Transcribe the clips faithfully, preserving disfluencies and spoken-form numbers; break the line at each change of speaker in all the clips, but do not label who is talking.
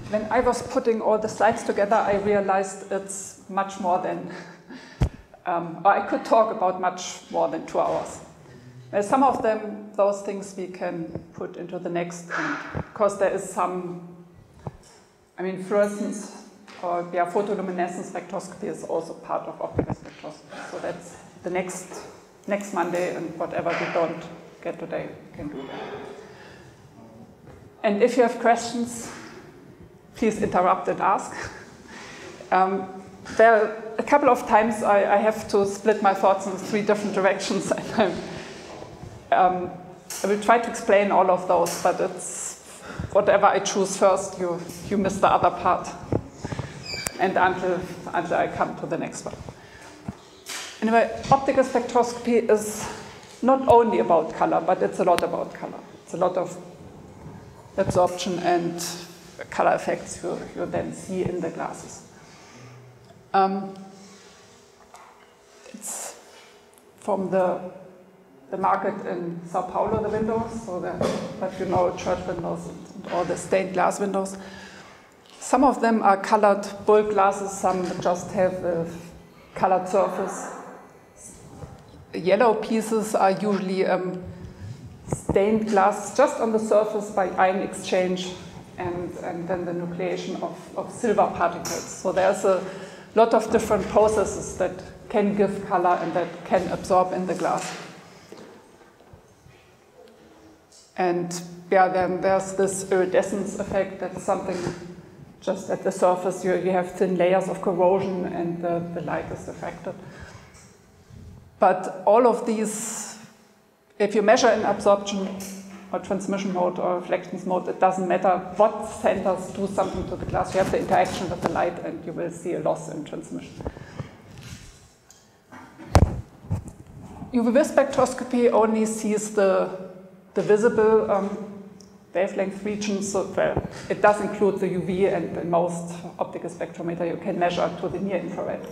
when I was putting all the slides together, I realized it's much more than, um, or I could talk about much more than two hours. Well, some of them, those things we can put into the next, because there is some, I mean, fluorescence or yeah, photoluminescence spectroscopy is also part of optical spectroscopy. So that's the next next Monday, and whatever we don't get today, we can do that. And if you have questions, please interrupt and ask. Um, there are a couple of times I, I have to split my thoughts in three different directions. And um, I will try to explain all of those, but it's whatever I choose first, you, you miss the other part. And until, until I come to the next one. Anyway, optical spectroscopy is not only about color, but it's a lot about color. It's a lot of absorption and color effects you, you then see in the glasses. Um, it's from the, the market in Sao Paulo, the windows, so that, but you know, church windows and, and all the stained glass windows. Some of them are colored bulk glasses, some just have a colored surface. Yellow pieces are usually um, stained glass just on the surface by ion exchange and, and then the nucleation of, of silver particles. So there's a lot of different processes that can give color and that can absorb in the glass. And yeah, then there's this iridescence effect. That's something just at the surface. You, you have thin layers of corrosion and the, the light is refracted. But all of these, if you measure in absorption or transmission mode or reflections mode, it doesn't matter what centers do something to the glass. You have the interaction with the light and you will see a loss in transmission. U V vis spectroscopy only sees the, the visible um, wavelength regions. So, well, it does include the U V, and in most optical spectrometer you can measure to the near infrared.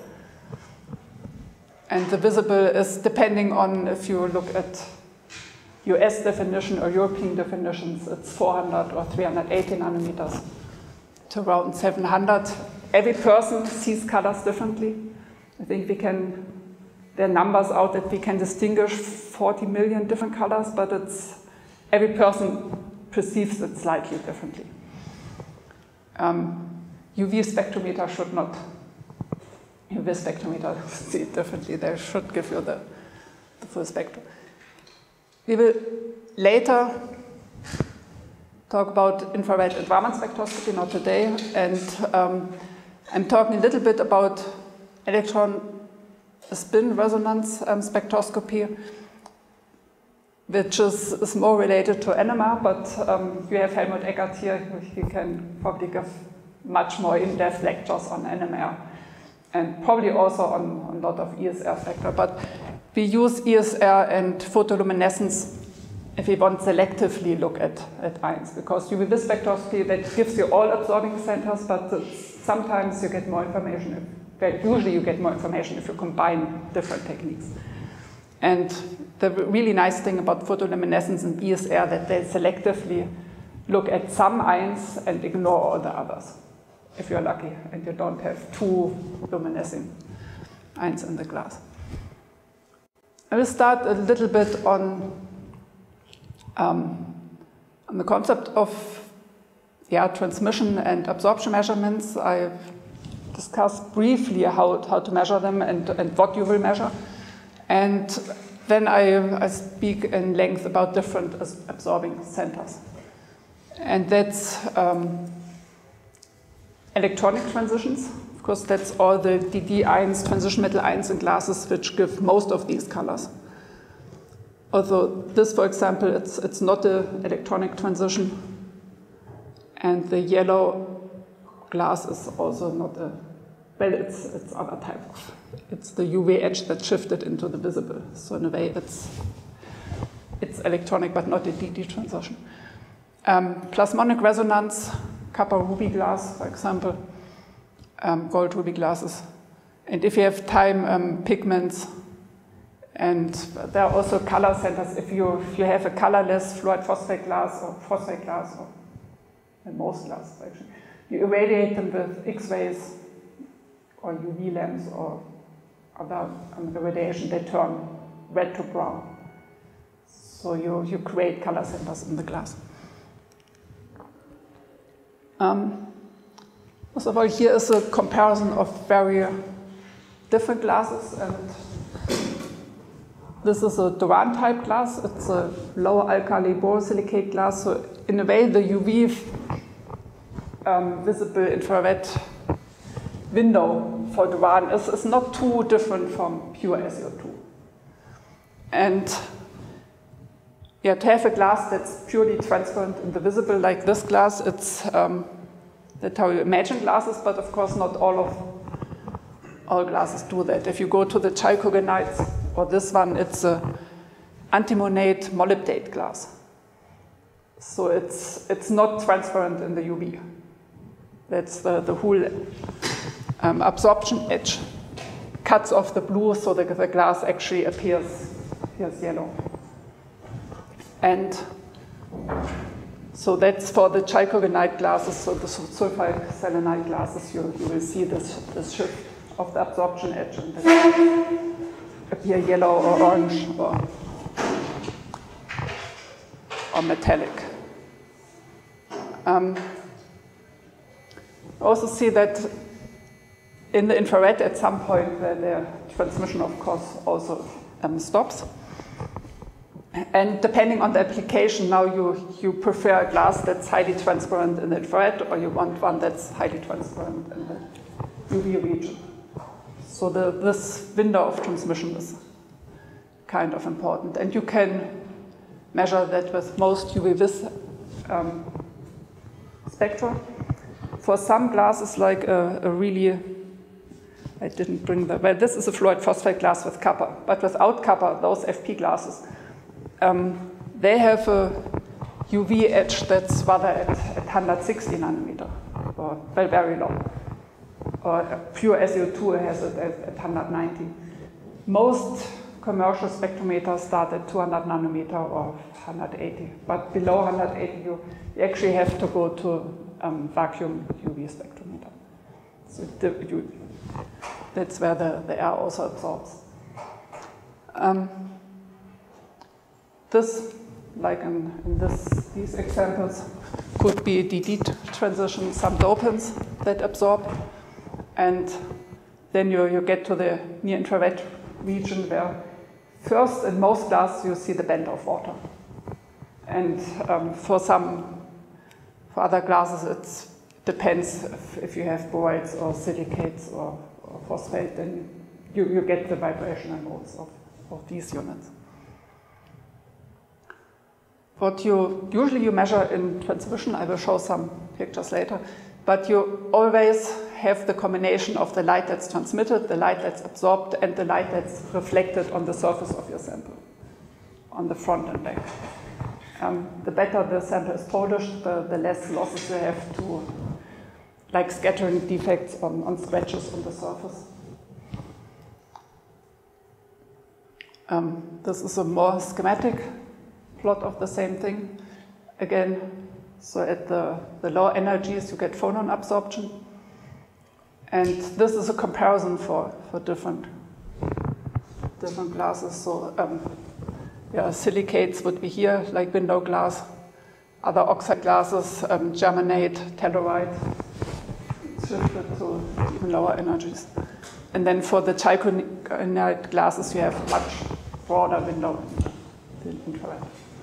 And the visible is depending on if you look at U S definition or European definitions, it's four hundred or three hundred eighty nanometers to around seven hundred. Every person sees colors differently. I think we can, there are numbers out that we can distinguish forty million different colors, but it's, every person perceives it slightly differently. Um, U V spectrometer should not U V spectrometer see it differently. They should give you the, the full spectrum. We will later talk about infrared and Raman spectroscopy, not today. And um, I'm talking a little bit about electron spin resonance um, spectroscopy, which is, is more related to N M R, but um, you have Helmut Eckert here. He can probably give much more in-depth lectures on N M R. And probably also on, on a lot of E S R factor. But we use E S R and photoluminescence if we want selectively look at, at ions, because U V vis spectroscopy, that gives you all absorbing centers, but sometimes you get more information, if, well, usually you get more information if you combine different techniques. And the really nice thing about photoluminescence and E S R that they selectively look at some ions and ignore all the others, if you're lucky and you don't have two luminescing ions in the glass. I will start a little bit on, um, on the concept of yeah, transmission and absorption measurements. I discussed briefly how, how to measure them and, and what you will measure. And then I, I speak in length about different absorbing centers. And that's um, electronic transitions. Of course, that's all the D D ions, transition metal ions in glasses, which give most of these colors. Although this, for example, it's, it's not an electronic transition. And the yellow glass is also not a, well, it's, it's other type of, it's the U V edge that shifted into the visible. So in a way, it's, it's electronic, but not a D D transition. Um, plasmonic resonance, copper ruby glass, for example, um, gold ruby glasses. And if you have time, um, pigments, and there are also color centers. If you, if you have a colorless fluoride phosphate glass or phosphate glass, or and most glass actually, You irradiate them with X-rays or U V lamps or other um, irradiation, they turn red to brown. So you, you create color centers in the glass. Um, first of all, here is a comparison of very different glasses. And this is a Duran type glass. It's a low alkali borosilicate glass. So in a way, the U V um, visible infrared window for Duran is, is not too different from pure S O two. And yeah, to have a glass that's purely transparent and the visible like this glass, it's um, that's how you imagine glasses, but of course not all of all glasses do that. If you go to the chalcogenites or this one, it's a antimonate molybdate glass. So it's it's not transparent in the U V. That's the, the whole um, absorption edge cuts off the blue, so the, the glass actually appears, appears yellow. And so that's for the chalcogenide glasses, so the sulfide selenide glasses, you, you will see this, this shift of the absorption edge, and they appear yellow or orange or, or metallic. Um, also see that in the infrared at some point the, the transmission, of course, also um, stops. And depending on the application, now you, you prefer a glass that's highly transparent in the infrared, or you want one that's highly transparent in the U V region. So the, this window of transmission is kind of important. And you can measure that with most U V-Vis um, spectra. For some glasses, like a, a really, I didn't bring the, well, this is a fluoride phosphate glass with copper, but without copper, those F P glasses, um, they have a U V edge that's rather at, at one hundred sixty nanometer, or well, very low. Or pure S O two has it at, at one hundred ninety. Most commercial spectrometers start at two hundred nanometer or one hundred eighty, but below one hundred eighty, you, you actually have to go to um, vacuum U V spectrometer. So the, you, that's where the, the air also absorbs. Um, this, like in, in this, these examples, could be D D transition, some dopants that absorb. And then you, you get to the near-infrared region where first in most glasses you see the band of water. And um, for some, for other glasses it depends if, if you have borides or silicates or, or phosphate, then you, you get the vibrational modes of, of these units. What you usually you measure in transmission, I will show some pictures later, but you always have the combination of the light that's transmitted, the light that's absorbed, and the light that's reflected on the surface of your sample, on the front and back. Um, the better the sample is polished, the, the less losses you have to, like scattering defects on, on scratches on the surface. Um, this is a more schematic plot of the same thing. Again, so at the, the low energies you get phonon absorption. And this is a comparison for, for different, different glasses. So um, yeah, silicates would be here, like window glass. Other oxide glasses, um, germanate, telluride, shifted to even lower energies. And then for the chalcogenide glasses, you have much broader window in the infrared.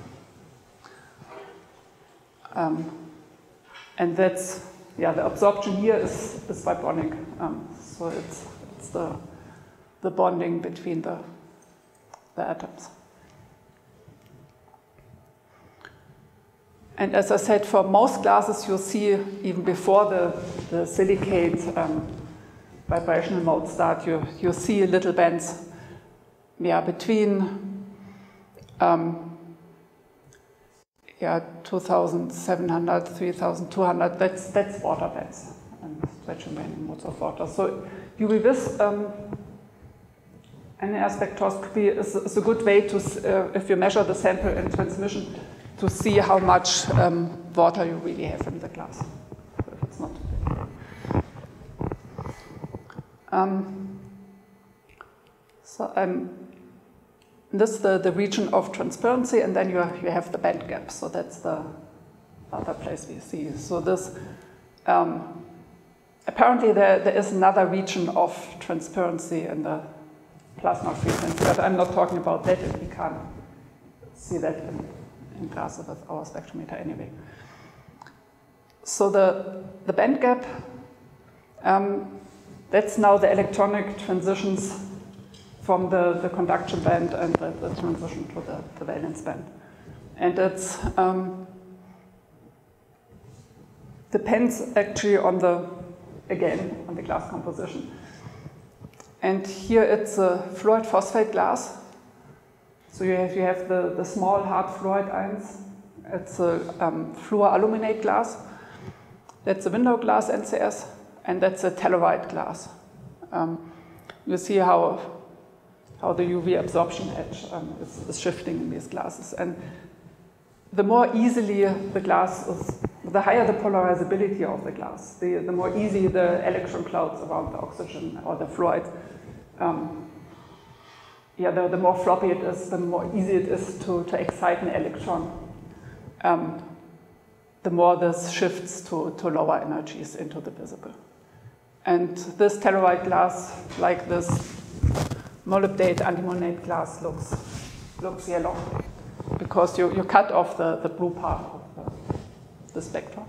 Um, and that's, yeah, the absorption here is, is vibronic. Um, so it's, it's the, the bonding between the, the atoms. And as I said, for most glasses, you'll see even before the, the silicate um, vibrational mode start, you, you see little bands, yeah, between um, yeah, two thousand seven hundred, three thousand two hundred, that's, that's water bands and stretch remaining modes of water. So U V-Vis um, N A R spectroscopy is, is a good way to, uh, if you measure the sample in transmission, to see how much um, water you really have in the glass, if it's not too big. Um, so um, this is the, the region of transparency, and then you have, you have the band gap. So that's the other place we see. So this, um, apparently there, there is another region of transparency in the plasma frequency, but I'm not talking about that, and we can't see that in, in class with our spectrometer anyway. So the, the band gap, um, that's now the electronic transitions from the, the conduction band and the, the transition to the, the valence band. And it's um, depends actually on the, again, on the glass composition. And here it's a fluoride phosphate glass. So you have, you have the, the small hard fluoride ions. It's a um, fluoroaluminate glass. That's a window glass N C S, and that's a telluride glass. Um, you see how, how the U V absorption edge um, is, is shifting in these glasses. And the more easily the glass is, the higher the polarizability of the glass, the, the more easy the electron clouds around the oxygen or the fluoride. Um, yeah, the, the more floppy it is, the more easy it is to, to excite an electron. Um, the more this shifts to, to lower energies into the visible. And this telluride glass, like this molybdate antimonate glass, looks, looks yellow because you, you cut off the, the blue part of the, the spectrum.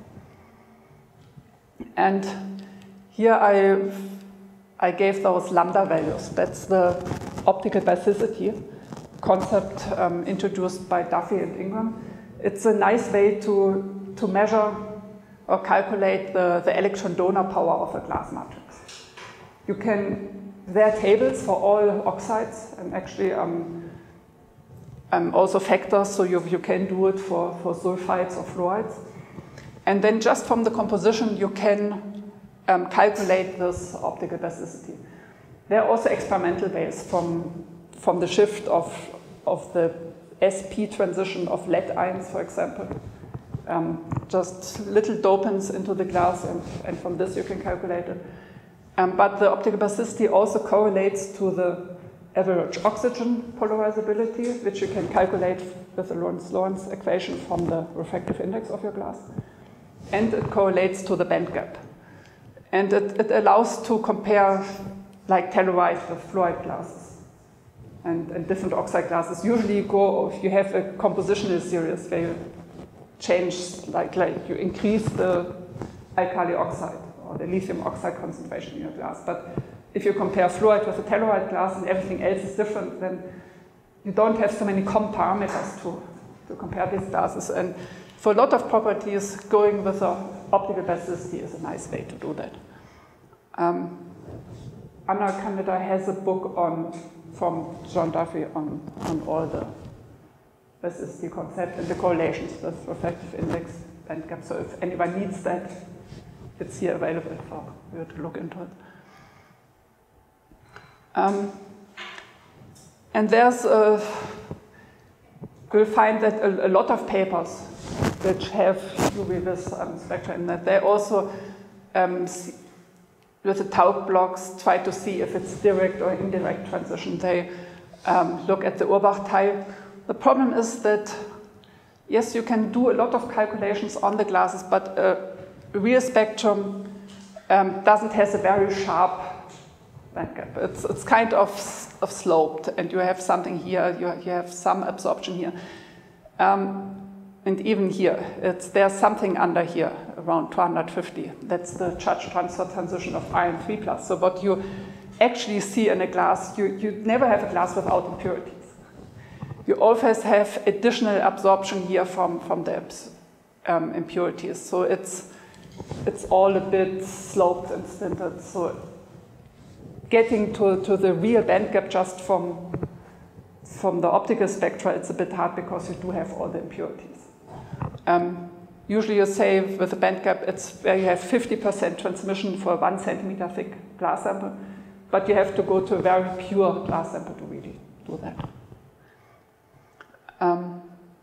And here I, I gave those lambda values. That's the optical basicity concept um, introduced by Duffy and Ingram. It's a nice way to to measure or calculate the, the electron donor power of a glass matrix. You can, there are tables for all oxides and actually um, um, also factors, so you, you can do it for, for sulfides or fluorides. And then just from the composition, you can um, calculate this optical basicity. There are also experimental ways from, from the shift of, of the S P transition of lead ions, for example. Um, just little dopants into the glass, and, and from this you can calculate it. Um, but the optical basicity also correlates to the average oxygen polarizability, which you can calculate with the Lorentz-Lorentz equation from the refractive index of your glass. And it correlates to the band gap. And it, it allows to compare like telluride with fluoride glasses. And, and different oxide glasses usually go, if you have a compositional series where you change, like, like you increase the alkali oxide or the lithium oxide concentration in your glass. But if you compare fluoride with a telluride glass and everything else is different, then you don't have so many common parameters to, to compare these glasses. And for a lot of properties, going with an optical basicity is a nice way to do that. Um, Anna Kaneda has a book on, from John Duffy on, on all the basicity concept and the correlations with refractive index band gap. So if anyone needs that, it's here available for you to look into it. Um, and there's, a, you'll find that a, a lot of papers which have U V vis um, spectra in that, they also, um, see, with the Taub blocks, try to see if it's direct or indirect transition. They um, look at the Urbach tile. The problem is that, yes, you can do a lot of calculations on the glasses, but a real spectrum um, doesn't have a very sharp band gap. It's, it's kind of, of sloped, and you have something here, you, you have some absorption here. Um, and even here, it's, there's something under here, around two hundred fifty. That's the charge transfer transition of iron three plus. So what you actually see in a glass, you, you never have a glass without impurities. You always have additional absorption here from, from the um, impurities. So it's, it's all a bit sloped and stinted. So getting to, to the real band gap just from, from the optical spectra, it's a bit hard because you do have all the impurities. Um, usually you say with a band gap, it's where you have fifty percent transmission for a one centimeter thick glass sample, but you have to go to a very pure glass sample to really do that. Um,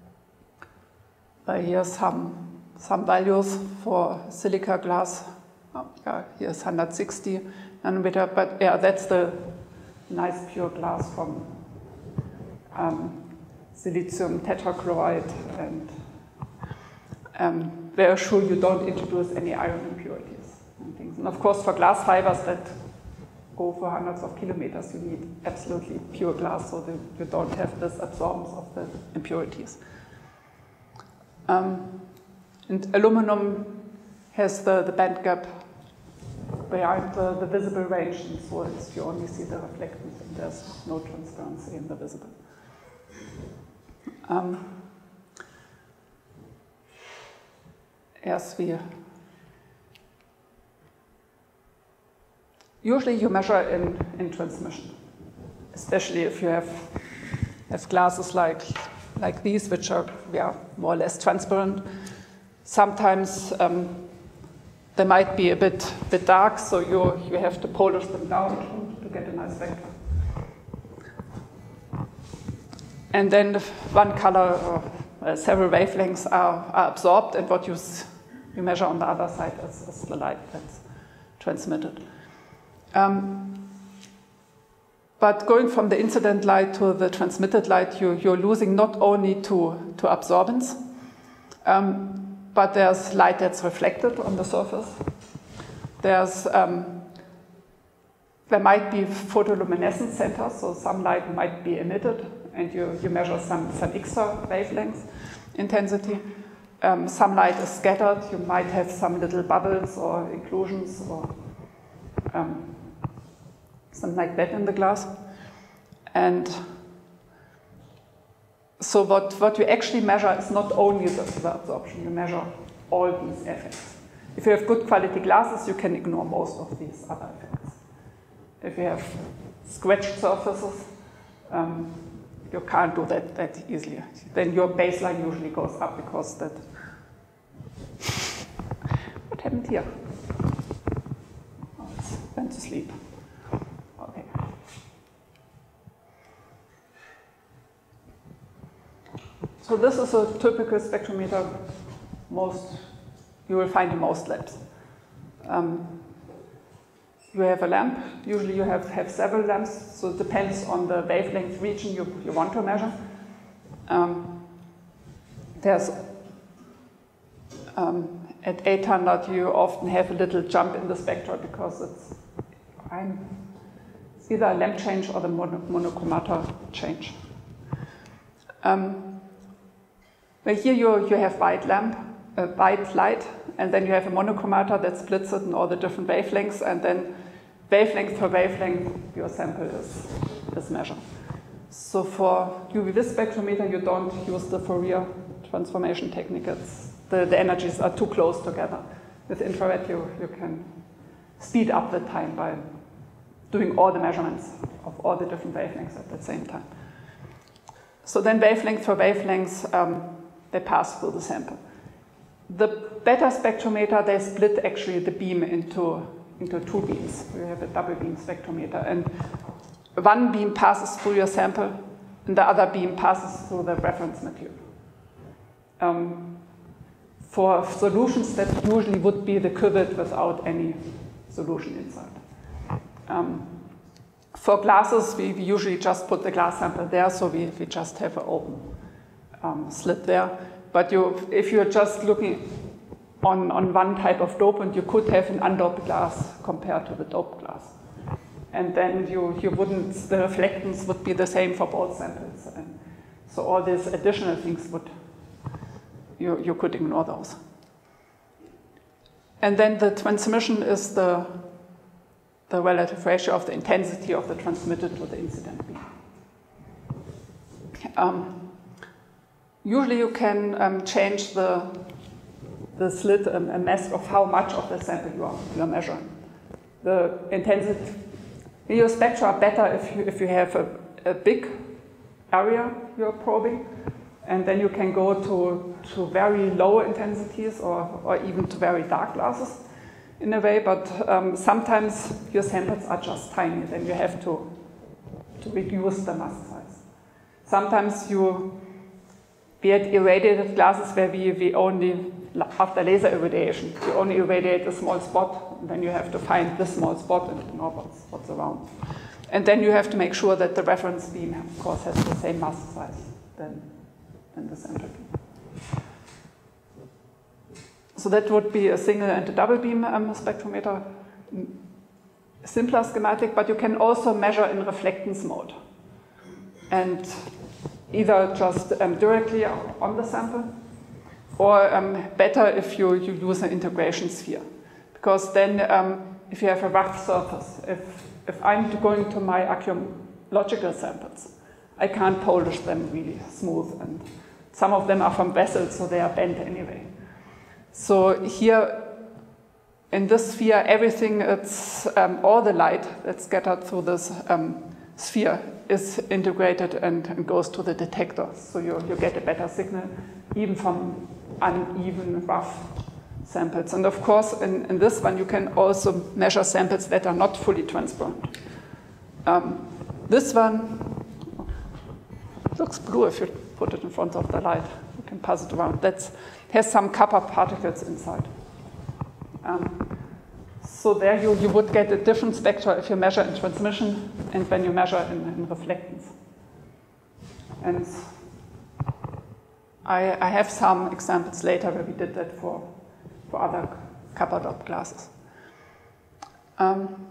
but here's some, some values for silica glass. Oh, yeah, here's one hundred sixty, nanometer, but yeah, that's the nice pure glass from um, silicium tetrachloride, and um, very sure you don't introduce any iron impurities and things. And of course, for glass fibers that go for hundreds of kilometers, you need absolutely pure glass so that you don't have this absorbance of the impurities. Um, and aluminum has the, the band gap behind the, the visible range, and so it's, you only see the reflectance and there's no transparency in the visible. Um, yes, we usually you measure in, in transmission, especially if you have, have glasses like, like these, which are yeah, more or less transparent. Sometimes um, they might be a bit, bit dark, so you, you have to polish them down to, to get a nice vector. And then one color, or uh, several wavelengths are, are absorbed, and what you, you measure on the other side is, is the light that's transmitted. Um, but going from the incident light to the transmitted light, you, you're losing not only to, to absorbance, um, but there's light that's reflected on the surface. There's, um, there might be photoluminescent centers, so some light might be emitted, and you, you measure some, some extra wavelength intensity. Um, some light is scattered, you might have some little bubbles or inclusions or um, something like that in the glass. And so what, what you actually measure is not only the, the absorption, you measure all these effects. If you have good quality glasses, you can ignore most of these other effects. If you have scratched surfaces, um, you can't do that that easily. Then your baseline usually goes up because that. What happened here? Oh, it's went to sleep. Okay. So this is a typical spectrometer. Most you will find in most labs. Um, You have a lamp. Usually you have, have several lamps, so it depends on the wavelength region you, you want to measure. Um, there's um, at eight hundred you often have a little jump in the spectra because it's, I'm, it's either a lamp change or the mono, monochromata change. Um, but here you, you have white lamp, uh, white light, and then you have a monochromata that splits it in all the different wavelengths, and then wavelength per wavelength, your sample is, is measured. So for U V vis spectrometer, you don't use the Fourier transformation technique. It's, the, the energies are too close together. With infrared, you, you can speed up the time by doing all the measurements of all the different wavelengths at the same time. So then wavelength for wavelengths, um, they pass through the sample. The better spectrometer, they split actually the beam into, into two beams. You have a double beam spectrometer, and one beam passes through your sample, and the other beam passes through the reference material. Um, for solutions that usually would be the cuvette without any solution inside. Um, for glasses, we, we usually just put the glass sample there, so we, we just have an open um, slit there. But you, if you're just looking on, on one type of dopant, you could have an undoped glass compared to the doped glass. And then you, you wouldn't, the reflectance would be the same for both samples. And so all these additional things would, you, you could ignore those. And then the transmission is the, the relative ratio of the intensity of the transmitted to the incident beam. Um, Usually you can um, change the, the slit, um, a mask of how much of the sample you are, you are measuring. The intensity, your spectra are better if you, if you have a, a big area you're probing, and then you can go to, to very low intensities or, or even to very dark glasses in a way, but um, sometimes your samples are just tiny, then you have to, to reduce the mask size. Sometimes you we had irradiated glasses where we, we only, after laser irradiation, you only irradiate a small spot, and then you have to find this small spot and know what's, what's around. And then you have to make sure that the reference beam, of course, has the same mass size than, than the center beam. So that would be a single and a double beam um, spectrometer. Simpler schematic, but you can also measure in reflectance mode. And either just um, directly on the sample, or um, better if you, you use an integration sphere. Because then um, if you have a rough surface, if, if I'm going to my archaeological samples, I can't polish them really smooth, and some of them are from vessels, so they are bent anyway. So here, in this sphere, everything, it's, um, all the light that's scattered through this um, sphere is integrated and, and goes to the detector. So you, you get a better signal, even from uneven, rough samples. And of course, in, in this one, you can also measure samples that are not fully transparent. Um, this one looks blue if you put it in front of the light. You can pass it around. That has some copper particles inside. Um, so there you, you would get a different spectra if you measure in transmission and when you measure in, in reflectance. And I, I have some examples later where we did that for, for other copper dot glasses. Um,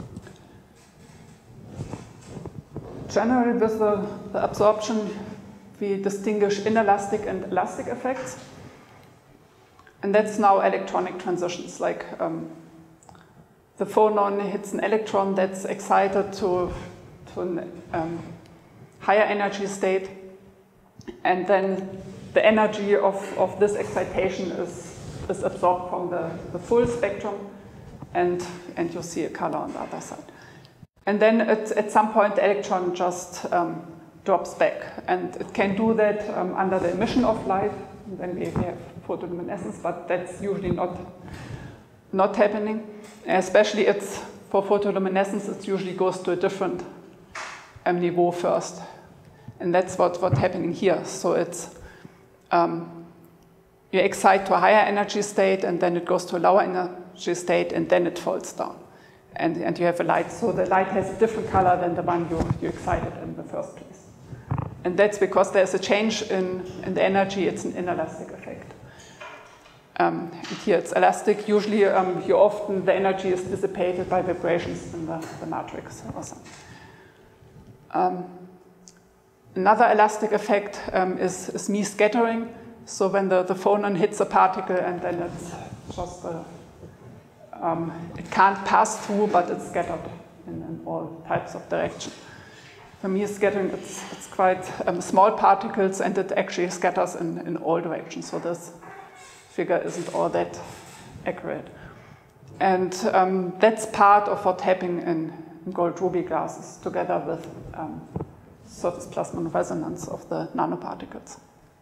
generally with the, the absorption, we distinguish inelastic and elastic effects. And that's now electronic transitions, like um, the phonon hits an electron that's excited to, to a um, higher energy state, and then the energy of, of this excitation is, is absorbed from the, the full spectrum, and, and you see a color on the other side. And then at, at some point the electron just um, drops back, and it can do that um, under the emission of light. Then we have photoluminescence, but that's usually not, not happening. Especially it's, for photoluminescence, it usually goes to a different um, niveau first. And that's what, what's happening here. So it's, um, you excite to a higher energy state, and then it goes to a lower energy state, and then it falls down. And, and you have a light. So the light has a different color than the one you, you excited in the first place. And that's because there's a change in, in the energy. It's an inelastic effect. Um, here it's elastic. Usually, um, here often the energy is dissipated by vibrations in the, the matrix or something. Um, another elastic effect um, is, is Mie scattering. So when the, the phonon hits a particle and then it's just a, um, it can't pass through, but it's scattered in, in all types of directions. For Mie scattering, it's, it's quite um, small particles, and it actually scatters in, in all directions. So this figure isn't all that accurate. And um, that's part of what's happening in, in gold ruby glasses, together with um, surface plasmon resonance of the nanoparticles.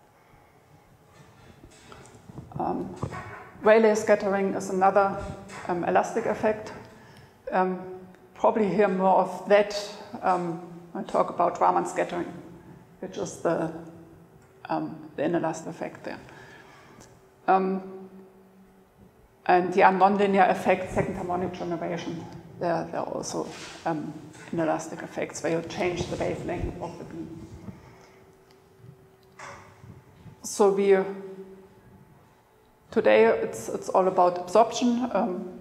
Um, Rayleigh scattering is another um, elastic effect. Um, probably hear more of that um, I talk about Raman scattering, which is the, um, the inelastic effect there. Um, and the nonlinear effect, second harmonic generation, there, there are also um, inelastic effects where you change the wavelength of the beam. So we, today it's, it's all about absorption, um,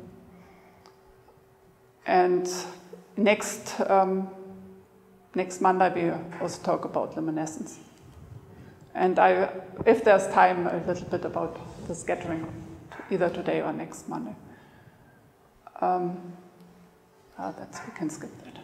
and next, um, Next Monday, we also talk about luminescence. And I, if there's time, a little bit about the scattering, either today or next Monday. Um, ah, that's, we can skip that.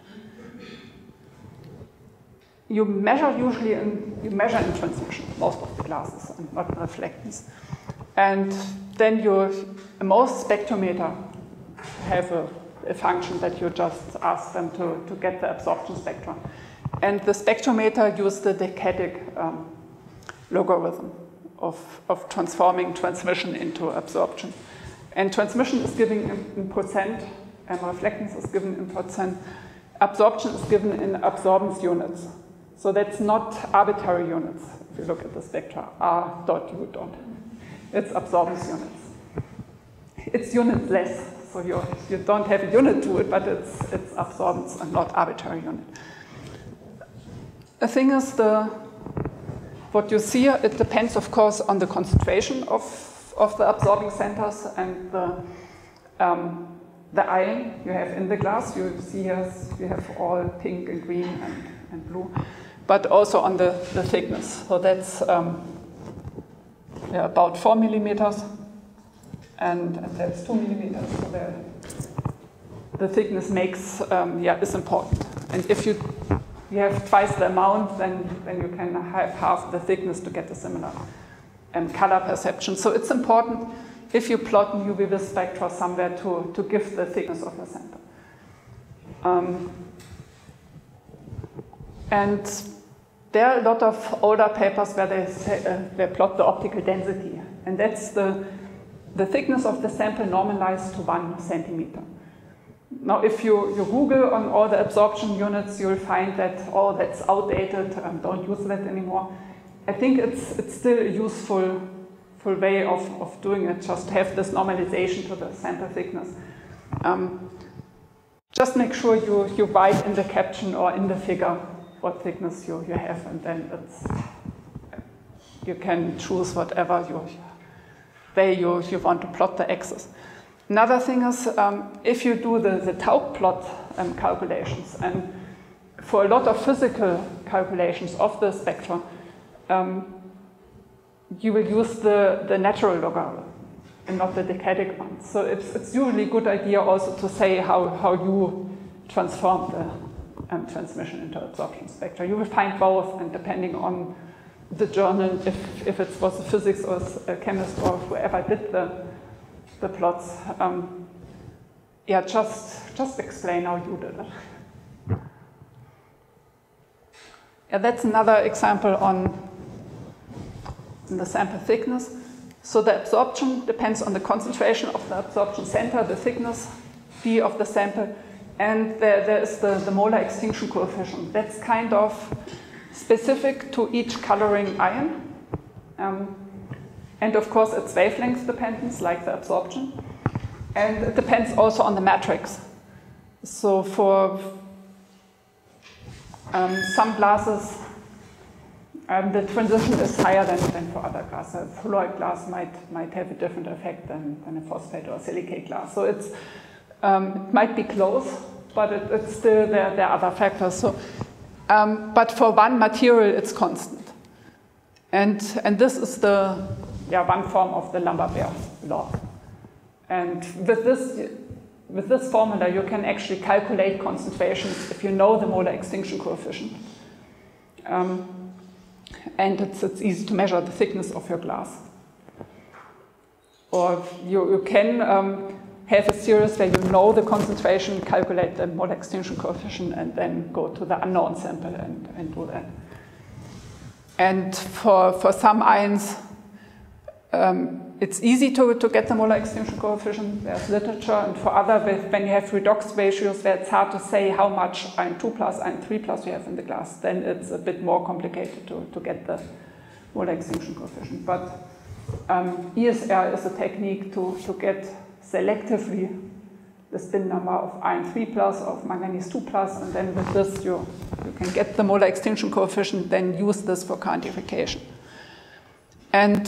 You measure usually, in, you measure in transmission, most of the glasses, and not in reflectance. And then you, most spectrometer have a a function that you just ask them to, to get the absorption spectrum. And the spectrometer uses the decadic um, logarithm of, of transforming transmission into absorption. And transmission is given in, in percent, and reflectance is given in percent. Absorption is given in absorbance units. So that's not arbitrary units. if you look at the spectra, R dot U dot. It's absorbance units. It's unitless, so you, you don't have a unit to it, but it's, it's absorbance and not arbitrary unit. The thing is, the, what you see, it depends, of course, on the concentration of, of the absorbing centers and the, um, the ion you have in the glass. You see here, you have all pink and green and, and blue, but also on the, the thickness. So that's um, yeah, about four millimeters, and, and that's two millimeters. So the, the thickness makes, um, yeah, is important. And if you, you have twice the amount, then, then you can have half the thickness to get a similar um, color perception. So it's important, if you plot an U V vis spectra somewhere, to, to give the thickness of your sample. Um, and there are a lot of older papers where they, say, uh, they plot the optical density. And that's the, the thickness of the sample normalized to one centimeter. Now, if you, you Google on all the absorption units, you'll find that, oh, that's outdated, um, don't use that anymore. I think it's, it's still a useful full way of, of doing it, just have this normalization to the sample thickness. Um, just make sure you, you write in the caption or in the figure what thickness you, you have, and then it's, you can choose whatever you, way you, you want to plot the axis. Another thing is, um, if you do the, the Taub plot um, calculations, and for a lot of physical calculations of the spectra, um, you will use the, the natural logarithm and not the decadic one. So it's, it's usually a good idea also to say how, how you transform the um, transmission into absorption spectra. You will find both, and depending on the journal, if, if it was a physics or a chemist or whoever did the, the plots, um, yeah, just, just explain how you did it. Yeah, that's another example on the sample thickness. So the absorption depends on the concentration of the absorption center, the thickness D of the sample, and there, there is the, the molar extinction coefficient. That's kind of specific to each coloring ion. Um, and of course it's wavelength dependence, like the absorption. And it depends also on the matrix. So for um, some glasses, Um, the transition is higher than, than for other glasses. A fulloid glass might, might have a different effect than, than a phosphate or a silicate glass. So it's, um, it might be close, but it, it's still, there, there are other factors. So, um, but for one material, it's constant. And, and this is the, yeah, one form of the Lambert-Beer law. And with this, with this formula, you can actually calculate concentrations if you know the molar extinction coefficient. Um, And it's, it's easy to measure the thickness of your glass. Or you, you can um, have a series where you know the concentration, calculate the molar extinction coefficient, and then go to the unknown sample and, and do that. And for, for some ions, um, it's easy to, to get the molar extinction coefficient. There's literature. And for other, when you have redox ratios where it's hard to say how much ion two plus, ion three plus you have in the glass, then it's a bit more complicated to, to get the molar extinction coefficient. But um, E S R is a technique to, to get selectively the spin number of ion three plus, of manganese two plus, and then with this you, you can get the molar extinction coefficient, then use this for quantification. And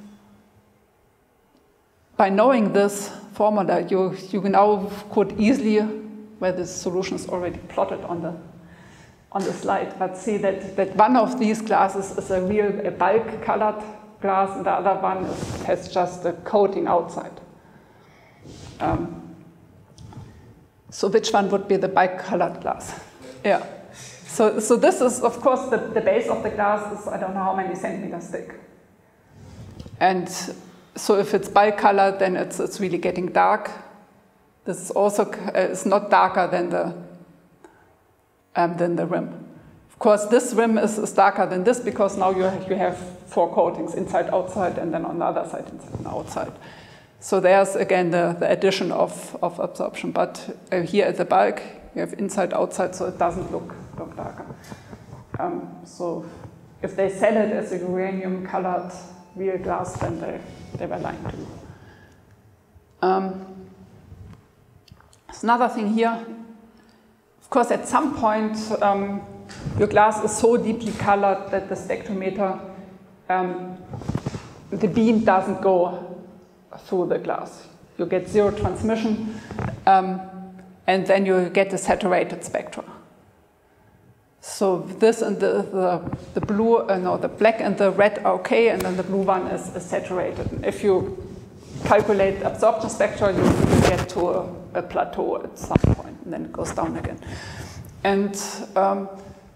by knowing this formula, you, you now could easily, where the solution is already plotted on the, on the slide, but see that, that one of these glasses is a real a bulk colored glass, and the other one is, has just a coating outside. Um, so which one would be the bulk colored glass? Yeah. So, so this is, of course, the, the base of the glass is, I don't know how many centimeters thick. And so if it's bi-colored, then it's, it's really getting dark. This is also uh, it's not darker than the, um, than the rim. Of course, this rim is, is darker than this because now you have, you have four coatings, inside, outside, and then on the other side, inside and outside. So there's, again, the, the addition of, of absorption. But uh, here at the bulk, you have inside, outside, so it doesn't look, look darker. Um, so if they sell it as a uranium-colored real glass, then they, they were lying to you. Um, there's another thing here. Of course, at some point, um, your glass is so deeply colored that the spectrometer, um, the beam doesn't go through the glass. You get zero transmission, um, and then you get a saturated spectra. So this and the, the, the blue, uh, no, the black and the red are okay, and then the blue one is, is saturated. And if you calculate absorption spectra, you, you get to a, a plateau at some point, and then it goes down again. And um,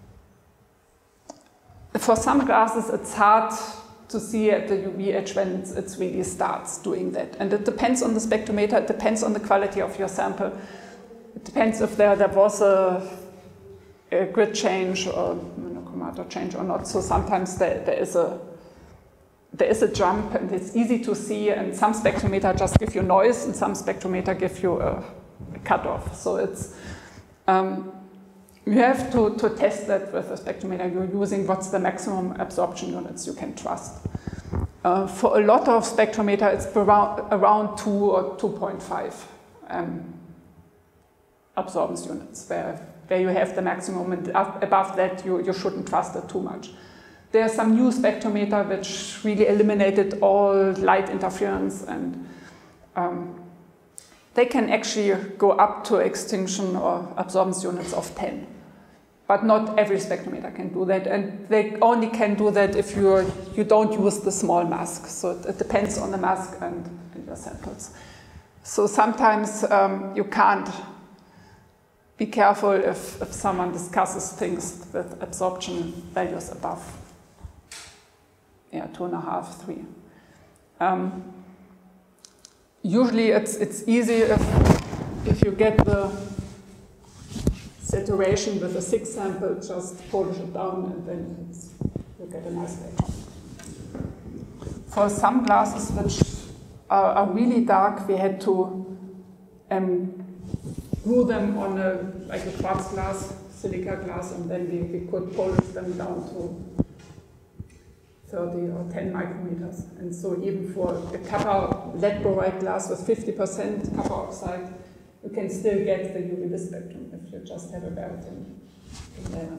for some glasses, it's hard to see at the U V edge when it's, it really starts doing that. And it depends on the spectrometer, it depends on the quality of your sample. It depends if there, there was a, a grid change or monochromator change or not. So sometimes there, there is a there is a jump, and it's easy to see, and some spectrometer just give you noise, and some spectrometer give you a, a cutoff. So it's um, you have to, to test that with the spectrometer you're using, what's the maximum absorption units you can trust. Uh, for a lot of spectrometer, it's around, around two or two point five um, absorbance units, where, where you have the maximum, and above that you, you shouldn't trust it too much. There's some new spectrometer which really eliminated all light interference, and um, they can actually go up to extinction or absorbance units of ten. But not every spectrometer can do that, and they only can do that if you're, you don't use the small mask. So it, it depends on the mask and, and your samples. So sometimes um, you can't be careful if, if someone discusses things with absorption values above, yeah, two and a half, three. Um, usually it's, it's easy if, if you get the saturation with a six sample, just polish it down, and then it's, you get a nice spectrum. For some glasses which are, are really dark, we had to um, glue them on a, like a quartz glass, silica glass, and then we, we could polish them down to thirty or ten micrometers. And so even for a copper lead borate glass with fifty percent copper oxide, you can still get the U V vis spectrum if you just have a barrette in, in there.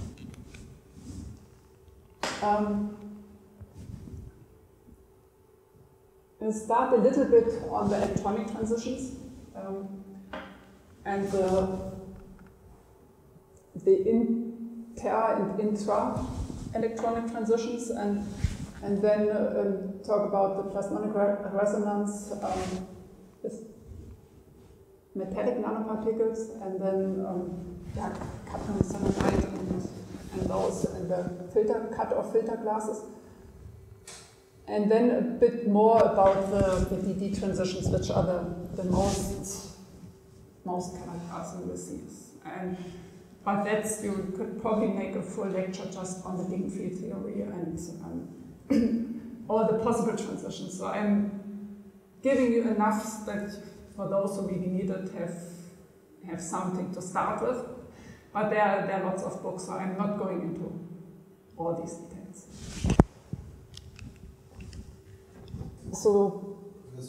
Um, we'll start a little bit on the electronic transitions um, and the, the inter and intra electronic transitions, and, and then uh, um, talk about the plasmonic re resonance um, with metallic nanoparticles, and then um, yeah, cadmium selenide and, and those and the filter cut-off filter glasses. And then a bit more about the, the D D transitions, which are the, the most most characterizing with these. And but that's, you could probably make a full lecture just on the Ding field theory and um, all the possible transitions. So I'm giving you enough that for those who really need it have, have something to start with. But there are, there are lots of books, so I'm not going into all these details. So,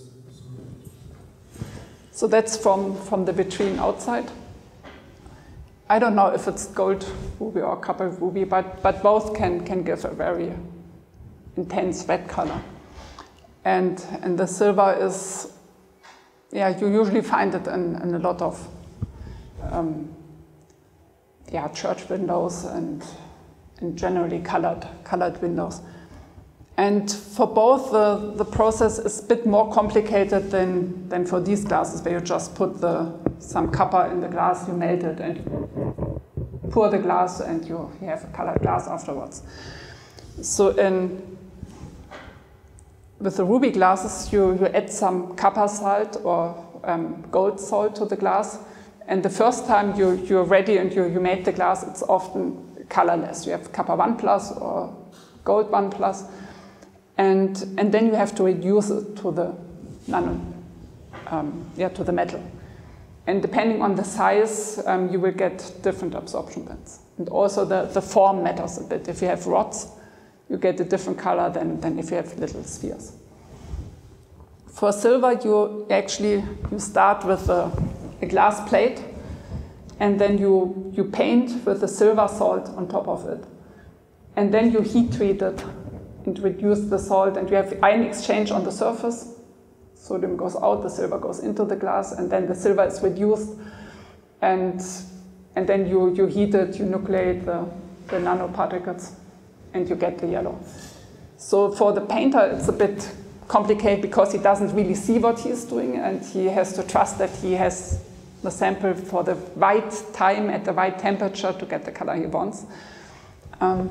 so that's from, from the vitrine outside. I don't know if it's gold ruby or copper ruby, but, but both can, can give a very intense red color. And, and the silver is, yeah, you usually find it in, in a lot of um, yeah, church windows and, and generally colored, colored windows. And for both, the, the process is a bit more complicated than, than for these glasses, where you just put the, some copper in the glass, you melt it, and pour the glass, and you, you have a colored glass afterwards. So in, with the ruby glasses, you, you add some copper salt or um, gold salt to the glass, and the first time you, you're ready and you, you made the glass, it's often colorless. You have copper one plus or gold one plus. And, and then you have to reduce it to the nano, um, yeah, to the metal. And depending on the size, um, you will get different absorption bands. And also the, the form matters a bit. If you have rods, you get a different color than, than if you have little spheres. For silver, you actually you start with a, a glass plate, and then you, you paint with the silver salt on top of it. And then you heat treat it and reduce the salt, and you have ion exchange on the surface. Sodium goes out, the silver goes into the glass, and then the silver is reduced, and, and then you, you heat it, you nucleate the, the nanoparticles, and you get the yellow. So for the painter, it's a bit complicated because he doesn't really see what he's doing, and he has to trust that he has the sample for the right time at the right temperature to get the color he wants. Um,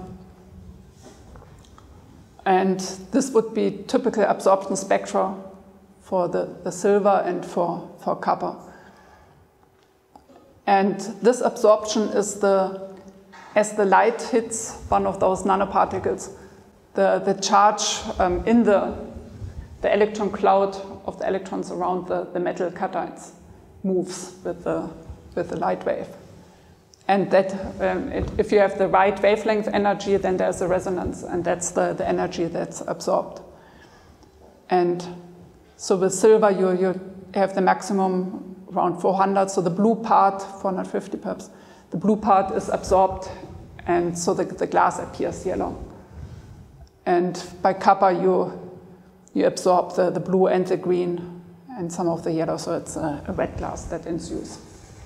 and this would be typical absorption spectra for the, the silver and for, for copper. And this absorption is the, as the light hits one of those nanoparticles, the, the charge um, in the, the electron cloud of the electrons around the, the metal cations moves with the, with the light wave. And that, um, it, if you have the right wavelength energy, then there's a resonance, and that's the, the energy that's absorbed. And so with silver, you, you have the maximum around four hundred, so the blue part, four hundred fifty perhaps, the blue part is absorbed, and so the, the glass appears yellow. And by copper, you, you absorb the, the blue and the green, and some of the yellow, so it's a, a red glass that ensues.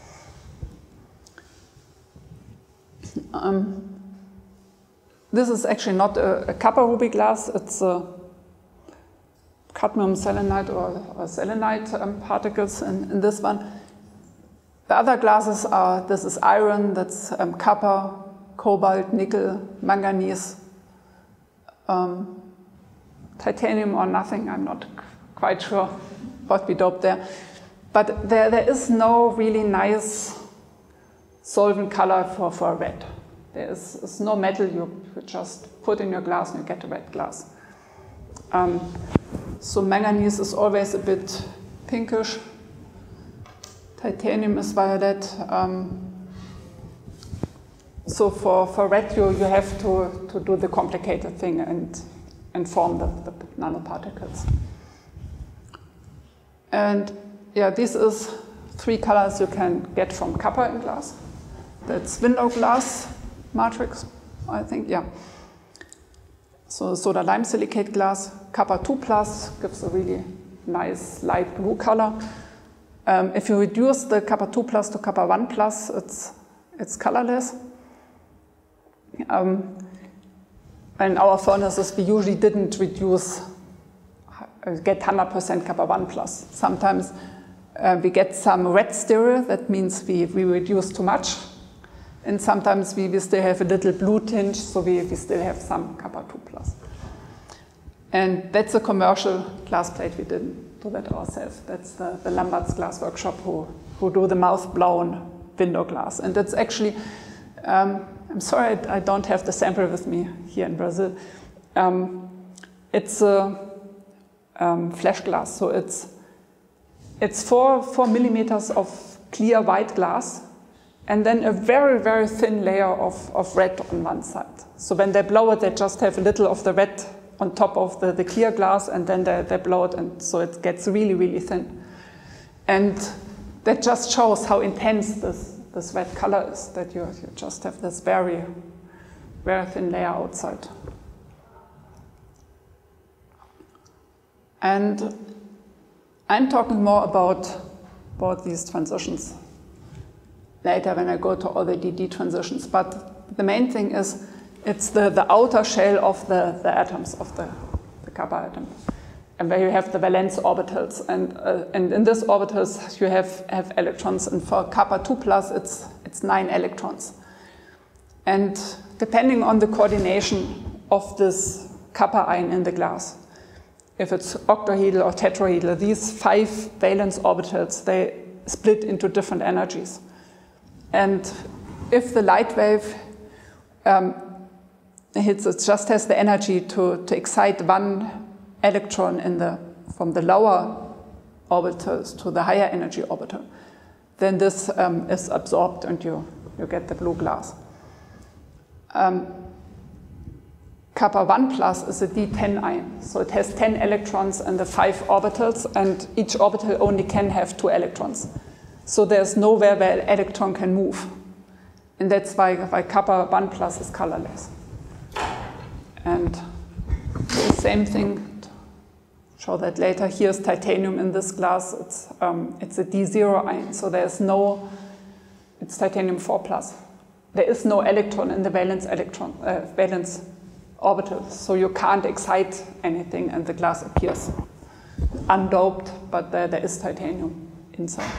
Um, this is actually not a, a copper ruby glass, it's a cadmium selenide or, or selenite um, particles in, in this one. The other glasses are, this is iron, that's um, copper, cobalt, nickel, manganese, um, titanium or nothing, I'm not quite sure what we dope there. But there, there is no really nice solvent color for, for red. There is, is no metal you, you just put in your glass and you get a red glass. Um, so manganese is always a bit pinkish. Titanium is violet. Um, so for, for red you, you have to, to do the complicated thing and, and form the, the nanoparticles. And yeah, this is three colors you can get from copper in glass. That's window glass matrix, I think, yeah. So soda lime silicate glass, copper two plus gives a really nice light blue color. Um, if you reduce the copper two plus to copper one plus, it's, it's colorless. Um, in our furnaces, we usually didn't reduce, get one hundred percent copper one plus. Sometimes uh, we get some red stereo, that means we, we reduce too much. And sometimes we, we still have a little blue tinge, so we, we still have some copper two plus. And that's a commercial glass plate. We didn't do that ourselves. That's the, the Lambert's Glass Workshop who, who do the mouth-blown window glass. And that's actually, um, I'm sorry I, I don't have the sample with me here in Brazil. Um, it's a um, flash glass, so it's, it's four, four millimeters of clear white glass, and then a very, very thin layer of, of red on one side. So when they blow it, they just have a little of the red on top of the, the clear glass, and then they, they blow it, and so it gets really, really thin. And that just shows how intense this, this red color is, that you, you just have this very, very thin layer outside. And I'm talking more about, about these transitions later when I go to all the D D transitions. But the main thing is it's the, the outer shell of the, the atoms of the, the copper atom, and where you have the valence orbitals. And, uh, and in these orbitals you have, have electrons, and for copper two plus it's, it's nine electrons. And depending on the coordination of this copper ion in the glass, if it's octahedral or tetrahedral, these five valence orbitals, they split into different energies. And if the light wave um, hits, it just has the energy to, to excite one electron in the, from the lower orbitals to the higher energy orbital, then this um, is absorbed and you, you get the blue glass. Um, kappa one plus is a d ten ion. So it has ten electrons and the five orbitals, and each orbital only can have two electrons. So there's nowhere where an electron can move. And that's why, why kappa one plus is colorless. And the same thing, show that later. Here's titanium in this glass. It's, um, it's a d zero ion, so there's no, it's titanium four plus. There is no electron in the valence electron, uh, valence orbital, so you can't excite anything and the glass appears undoped, but there, there is titanium inside.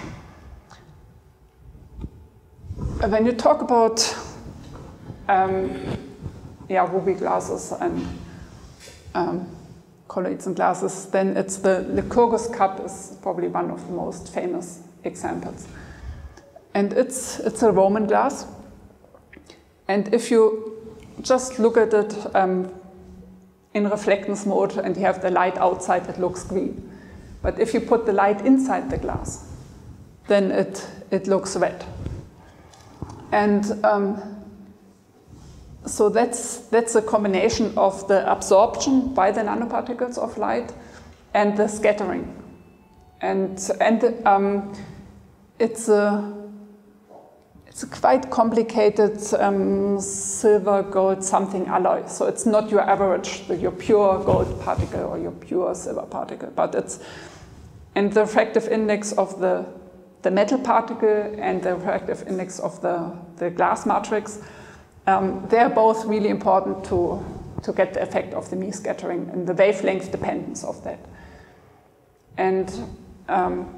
When you talk about um, yeah, ruby glasses and um, colloids and glasses, then it's the Lycurgus cup is probably one of the most famous examples. And it's, it's a Roman glass. And if you just look at it um, in reflectance mode and you have the light outside, it looks green. But if you put the light inside the glass, then it, it looks red. And um, so that's, that's a combination of the absorption by the nanoparticles of light and the scattering. And, and um, it's a It's a quite complicated um, silver gold something alloy. So it's not your average, your pure gold particle or your pure silver particle, but it's, and the refractive index of the, the metal particle and the refractive index of the, the glass matrix, um, they're both really important to, to get the effect of the Mie scattering and the wavelength dependence of that. And um,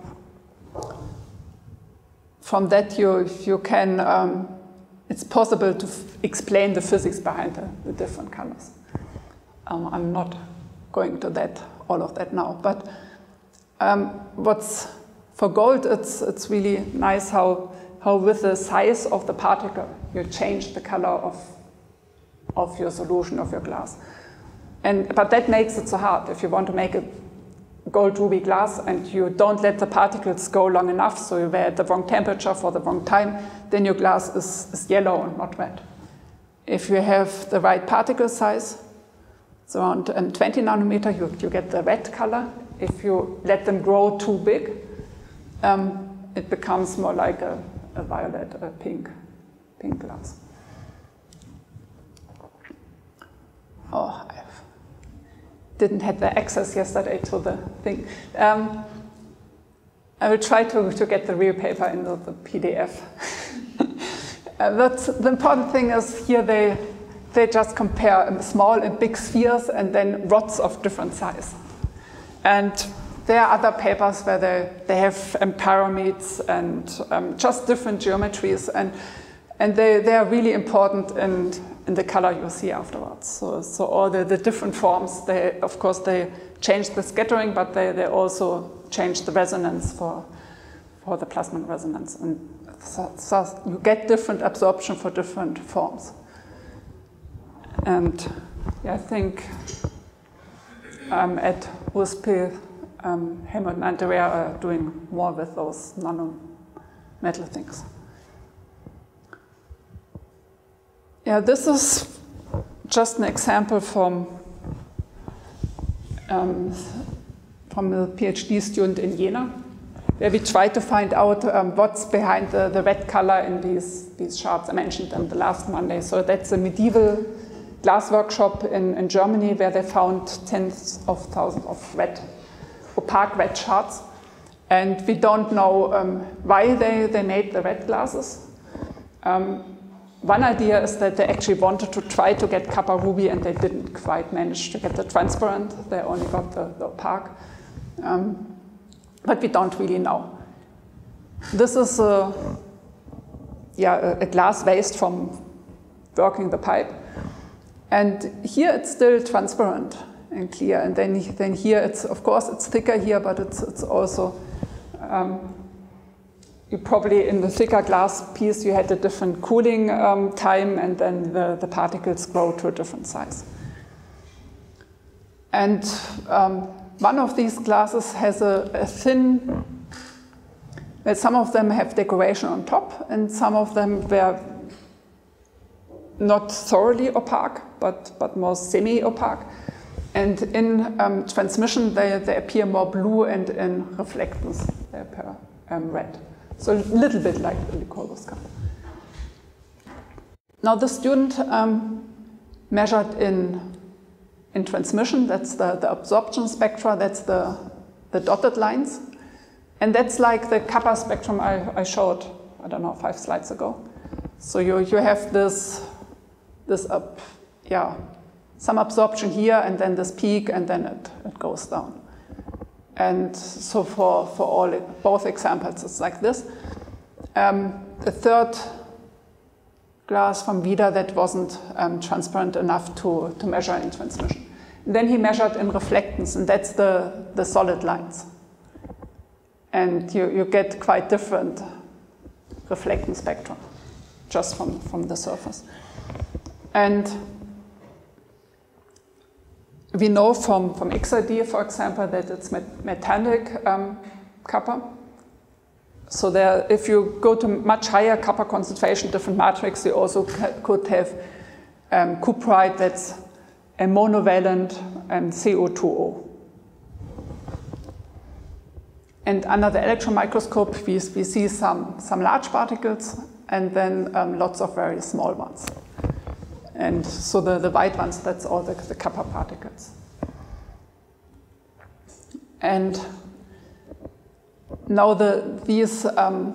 from that, you, you can, um, it's possible to f explain the physics behind the, the different colors. Um, I'm not going to that, all of that now. But um, what's, for gold, it's, it's really nice how, how with the size of the particle, you change the color of, of your solution, of your glass. And, but that makes it so hard. If you want to make a gold ruby glass and you don't let the particles go long enough, so you're at the wrong temperature for the wrong time, then your glass is, is yellow and not red. If you have the right particle size, it's around um, twenty nanometer, you, you get the red color. If you let them grow too big, um, it becomes more like a, a violet, a pink, pink glass. Oh, I didn't have the access yesterday to the thing. Um, I will try to, to get the real paper into the P D F. uh, that's, the important thing is here they, they just compare small and big spheres and then rods of different size. And there are other papers where they, they have um, pyramids and um, just different geometries, and, and they, they are really important in, in the color you see afterwards. So, so all the, the different forms, they, of course, they change the scattering, but they, they also change the resonance for, for the plasmon resonance. And so, so you get different absorption for different forms. And yeah, I think um, at U S P, um, Helmut and Andrea are doing more with those nano metal things. Yeah, this is just an example from, um, from a PhD student in Jena, where we try to find out um, what's behind the, the red color in these, these shards. I mentioned them the last Monday. So that's a medieval glass workshop in, in Germany where they found tens of thousands of red, opaque red shards. And we don't know um, why they, they made the red glasses. Um, One idea is that they actually wanted to try to get kappa ruby and they didn't quite manage to get the transparent. They only got the, the opaque. Um, but we don't really know. This is a, yeah, a glass waste from working the pipe. And here it's still transparent and clear. And then, then here it's, of course, it's thicker here, but it's, it's also, um, you probably, in the thicker glass piece, you had a different cooling um, time, and then the, the particles grow to a different size. And um, one of these glasses has a, a thin, well, some of them have decoration on top, and some of them were not thoroughly opaque, but, but more semi-opaque. And in um, transmission, they, they appear more blue, and in reflectance, they appear um, red. So a little bit like the Lycurgus scar. Now the student um, measured in, in transmission, that's the, the absorption spectra, that's the, the dotted lines. And that's like the kappa spectrum I, I showed, I don't know, five slides ago. So you, you have this, this up, yeah, some absorption here, and then this peak, and then it, it goes down. And so for, for all it, both examples, it's like this. Um, the third glass from Vida that wasn't um, transparent enough to, to measure in transmission. And then he measured in reflectance, and that's the, the solid lines. And you, you get quite different reflectance spectrum just from, from the surface. And we know from, from X R D, for example, that it's met metallic um, kappa. So there, if you go to much higher kappa concentration, different matrix, you also could have um, cuprite that's a monovalent um, C O two O. And under the electron microscope, we, we see some, some large particles, and then um, lots of very small ones. And so the, the white ones, that's all the, the kappa particles. And now the, these, um,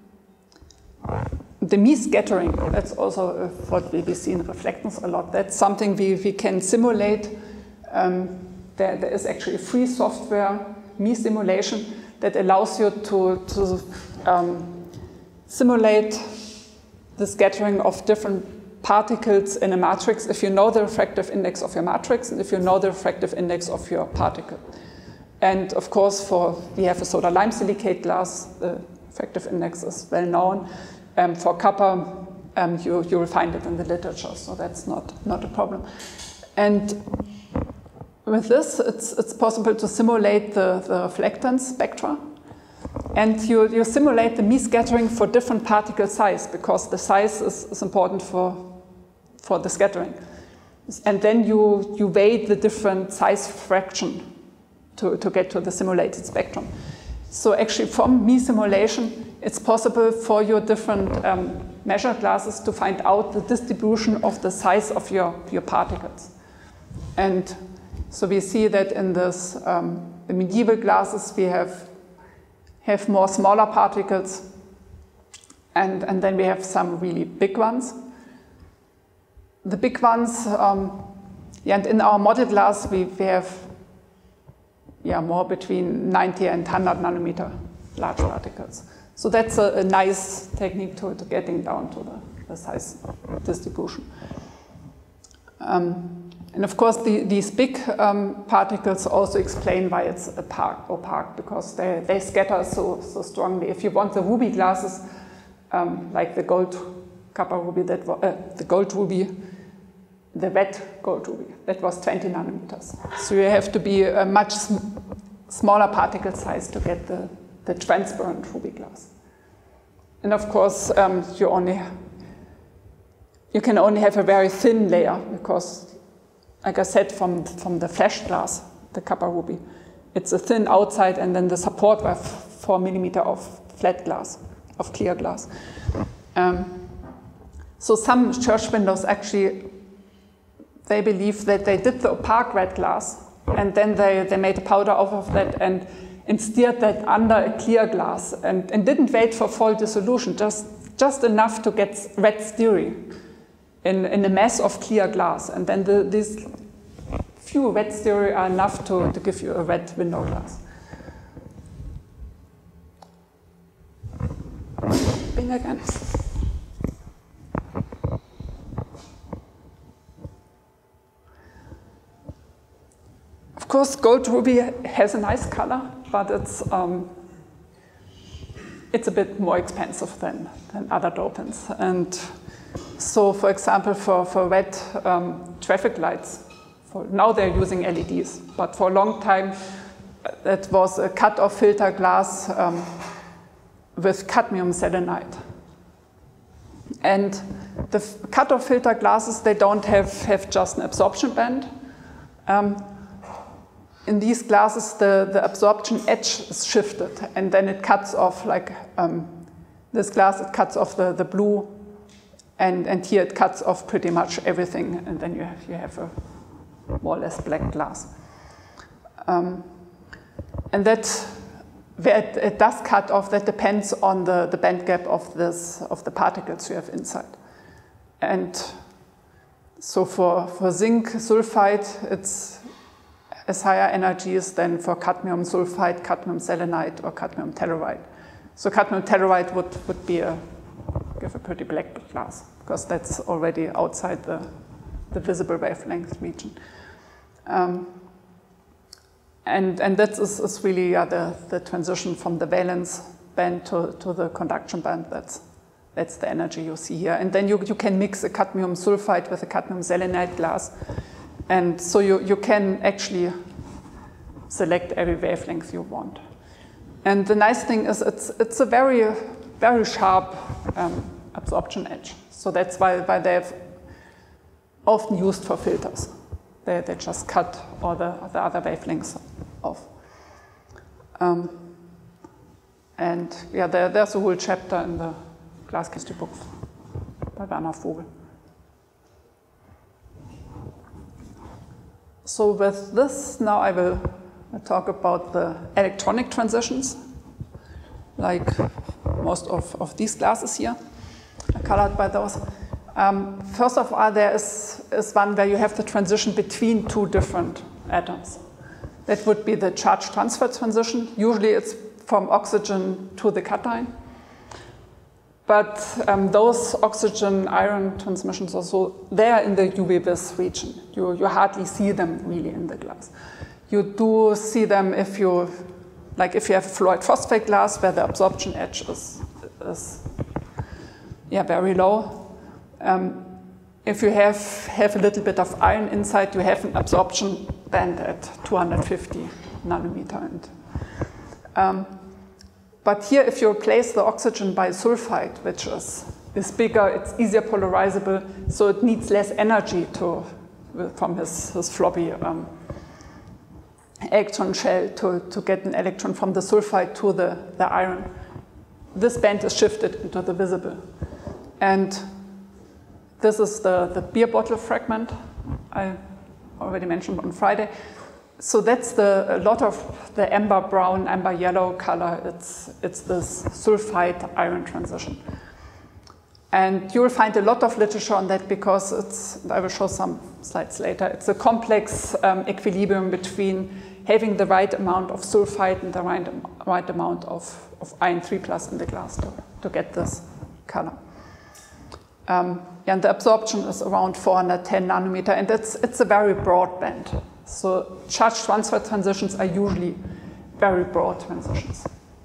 the Mie scattering, that's also what we, we see in reflectance a lot. That's something we, we can simulate. Um, there, there is actually free software, Mie simulation, that allows you to, to um, simulate the scattering of different particles in a matrix if you know the refractive index of your matrix and if you know the refractive index of your particle. And of course, for we have a soda lime silicate glass, the refractive index is well known. Um, for kappa, um, you, you will find it in the literature, so that's not, not a problem. And with this, it's, it's possible to simulate the, the reflectance spectra. And you, you simulate the Mie scattering for different particle size, because the size is, is important for, for the scattering. And then you, you weigh the different size fraction to, to get to the simulated spectrum. So actually from Mie simulation, it's possible for your different um, measure classes to find out the distribution of the size of your, your particles. And so we see that in this, um, the medieval glasses, we have, have more smaller particles, and, and then we have some really big ones. The big ones, um, yeah, and in our model glass, we, we have yeah, more between ninety and one hundred nanometer large particles. So that's a, a nice technique to, to getting down to the, the size distribution. Um, And of course, the, these big um, particles also explain why it's opaque, opaque because they, they scatter so, so strongly. If you want the ruby glasses, um, like the gold kappa ruby, that was, uh, the gold ruby, the wet gold ruby, that was twenty nanometers. So you have to be a much sm smaller particle size to get the, the transparent ruby glass. And of course, um, you only you can only have a very thin layer because, like I said, from, from the flash glass, the kappa ruby, it's a thin outside, and then the support was four millimeter of flat glass, of clear glass. Um, so some church windows actually, they believe that they did the opaque red glass, and then they, they made a powder off of that and, and steered that under a clear glass, and, and didn't wait for full dissolution, just, just enough to get red steering in, in a mass of clear glass. And then the, these few red stereo are enough to, to give you a red window glass. Bin again. Of course, gold ruby has a nice color, but it's um, it's a bit more expensive than, than other dopants. And so, for example, for, for red um, traffic lights, for, now they're using L E Ds, but for a long time it was a cut-off filter glass um, with cadmium selenide. And the cutoff filter glasses, they don't have, have just an absorption band. Um, in these glasses, the, the absorption edge is shifted, and then it cuts off, like um, this glass, it cuts off the, the blue, and, and here it cuts off pretty much everything, and then you have, you have a more or less black glass. Um, and that, where it, it does cut off, that depends on the, the band gap of, this, of the particles you have inside. And so for, for zinc sulfide, it's as higher energies than for cadmium sulfide, cadmium selenide, or cadmium telluride. So cadmium telluride would, would be a, give a pretty black glass, because that's already outside the, the visible wavelength region. Um, and, and that is, is really uh, the, the transition from the valence band to, to the conduction band. That's, that's the energy you see here. And then you, you can mix a cadmium sulfide with a cadmium selenide glass. And so you, you can actually select every wavelength you want. And the nice thing is it's, it's a very, very sharp um, absorption edge. So that's why, why they've often used for filters. They, they just cut all the, the other wavelengths off. Um, and yeah, there, there's a whole chapter in the Glaskiste book by Werner Vogel. So with this, now I will talk about the electronic transitions, like most of, of these glasses here are colored by those. Um, first of all, there is, is one where you have the transition between two different atoms. That would be the charge transfer transition. Usually it's from oxygen to the cation. But um, those oxygen-iron transmissions also, they are in the U V-vis region. You, you hardly see them really in the glass. You do see them if you, like if you have a fluoride phosphate glass where the absorption edge is, is yeah, very low. Um, if you have, have a little bit of iron inside, you have an absorption band at two hundred fifty nanometer. And, um, But here, if you replace the oxygen by sulfide, which is, is bigger, it's easier polarizable, so it needs less energy to, from his, his floppy um, electron shell to, to get an electron from the sulfide to the, the iron. This band is shifted into the visible. And this is the, the beer bottle fragment I already mentioned on Friday. So that's the, a lot of the amber brown, amber yellow color. It's, it's this sulfide iron transition. And you will find a lot of literature on that because it's, I will show some slides later, it's a complex um, equilibrium between having the right amount of sulfide and the right, right amount of, of iron three plus in the glass to, to get this color. Um, and the absorption is around four hundred ten nanometer, and it's, it's a very broad band. So charge transfer transitions are usually very broad transitions.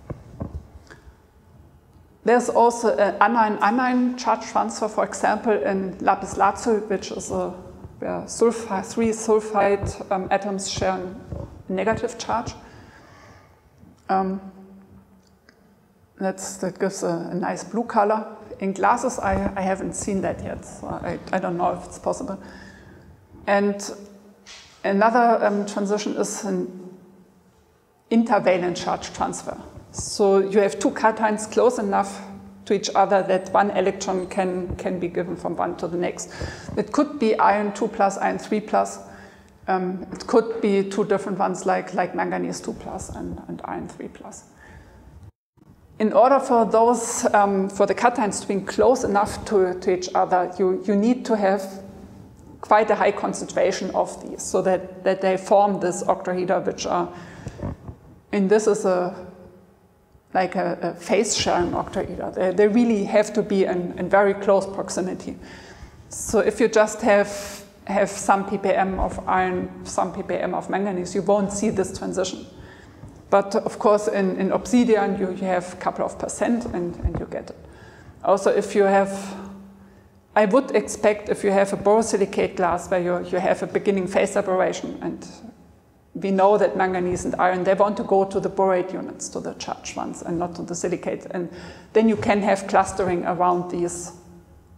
There's also an anion-anion charge transfer, for example, in lapis lazuli, which is a where sulfide, three sulfide um, atoms share a negative charge. Um, that's, that gives a, a nice blue color. In glasses, I, I haven't seen that yet, so I, I don't know if it's possible. And another um, transition is an intervalent charge transfer. So you have two cations close enough to each other that one electron can, can be given from one to the next. It could be iron two plus, iron three plus. Um, it could be two different ones like, like manganese two plus and, and iron three plus. In order for those, um, for the cations to be close enough to, to each other, you, you need to have quite a high concentration of these so that, that they form this octahedra, which are, and this is a like a, a phase-sharing octahedra. They, they really have to be in, in very close proximity. So if you just have, have some ppm of iron, some ppm of manganese, you won't see this transition. But of course, in, in obsidian, you, you have a couple of percent and, and you get it. Also, if you have, I would expect if you have a borosilicate glass where you, you have a beginning phase separation, and we know that manganese and iron, they want to go to the borate units, to the charged ones, and not to the silicate. And then you can have clustering around these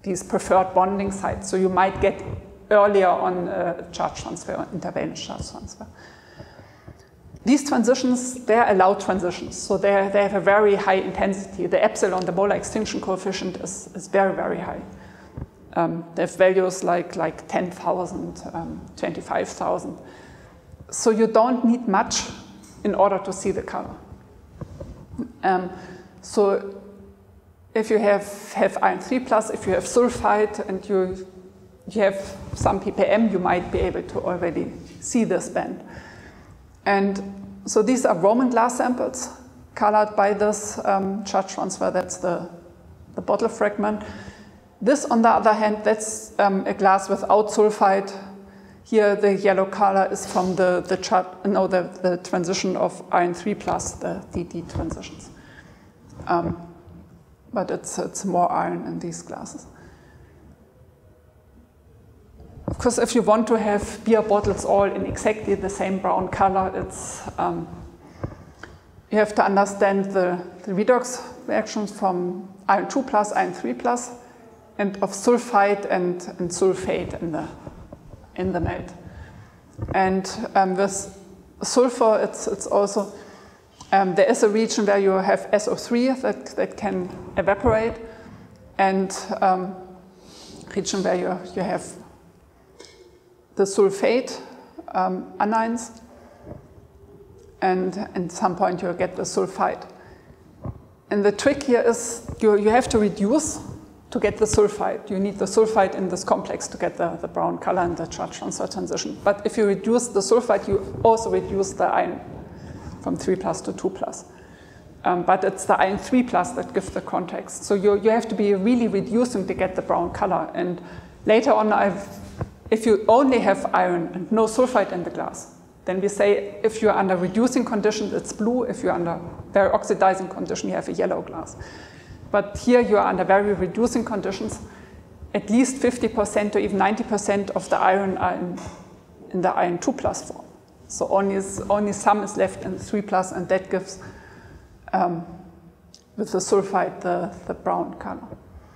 these preferred bonding sites. So you might get earlier on uh, charge transfer or intervalence charge transfer. These transitions, they're allowed transitions. So they they have a very high intensity. The epsilon, the molar extinction coefficient, is, is very, very high. Um, they have values like, like ten thousand, um, twenty-five thousand. So you don't need much in order to see the color. Um, so if you have, have iron three plus, if you have sulfide and you, you have some P P M, you might be able to already see this band. And so these are Roman glass samples colored by this um, charge transfer. That's the, the bottle fragment. This, on the other hand, that's um, a glass without sulfide. Here, the yellow color is from the, the, chart, no, the, the transition of iron three plus, the D D transitions. Um, but it's, it's more iron in these glasses. Of course, if you want to have beer bottles all in exactly the same brown color, it's, um, you have to understand the, the redox reactions from iron two plus, iron three plus, and of sulfide and, and sulfate in the, in the melt. And um, with sulfur, it's, it's also, um, there is a region where you have S O three that, that can evaporate, and um, region where you, you have the sulfate um, anions, and at some point you get the sulfide. And the trick here is you, you have to reduce to get the sulfide. You need the sulfide in this complex to get the, the brown color and the charge transfer transition. But if you reduce the sulfide, you also reduce the iron from three plus to two plus. Um, but it's the iron three plus that gives the context. So you, you have to be really reducing to get the brown color. And later on, I've, if you only have iron and no sulfide in the glass, then we say if you're under reducing conditions, it's blue. If you're under very oxidizing condition, you have a yellow glass. But here you are under very reducing conditions. At least fifty percent or even ninety percent of the iron are in, in the iron two plus form. So only, only some is left in three plus, and that gives, um, with the sulfide, the, the brown color.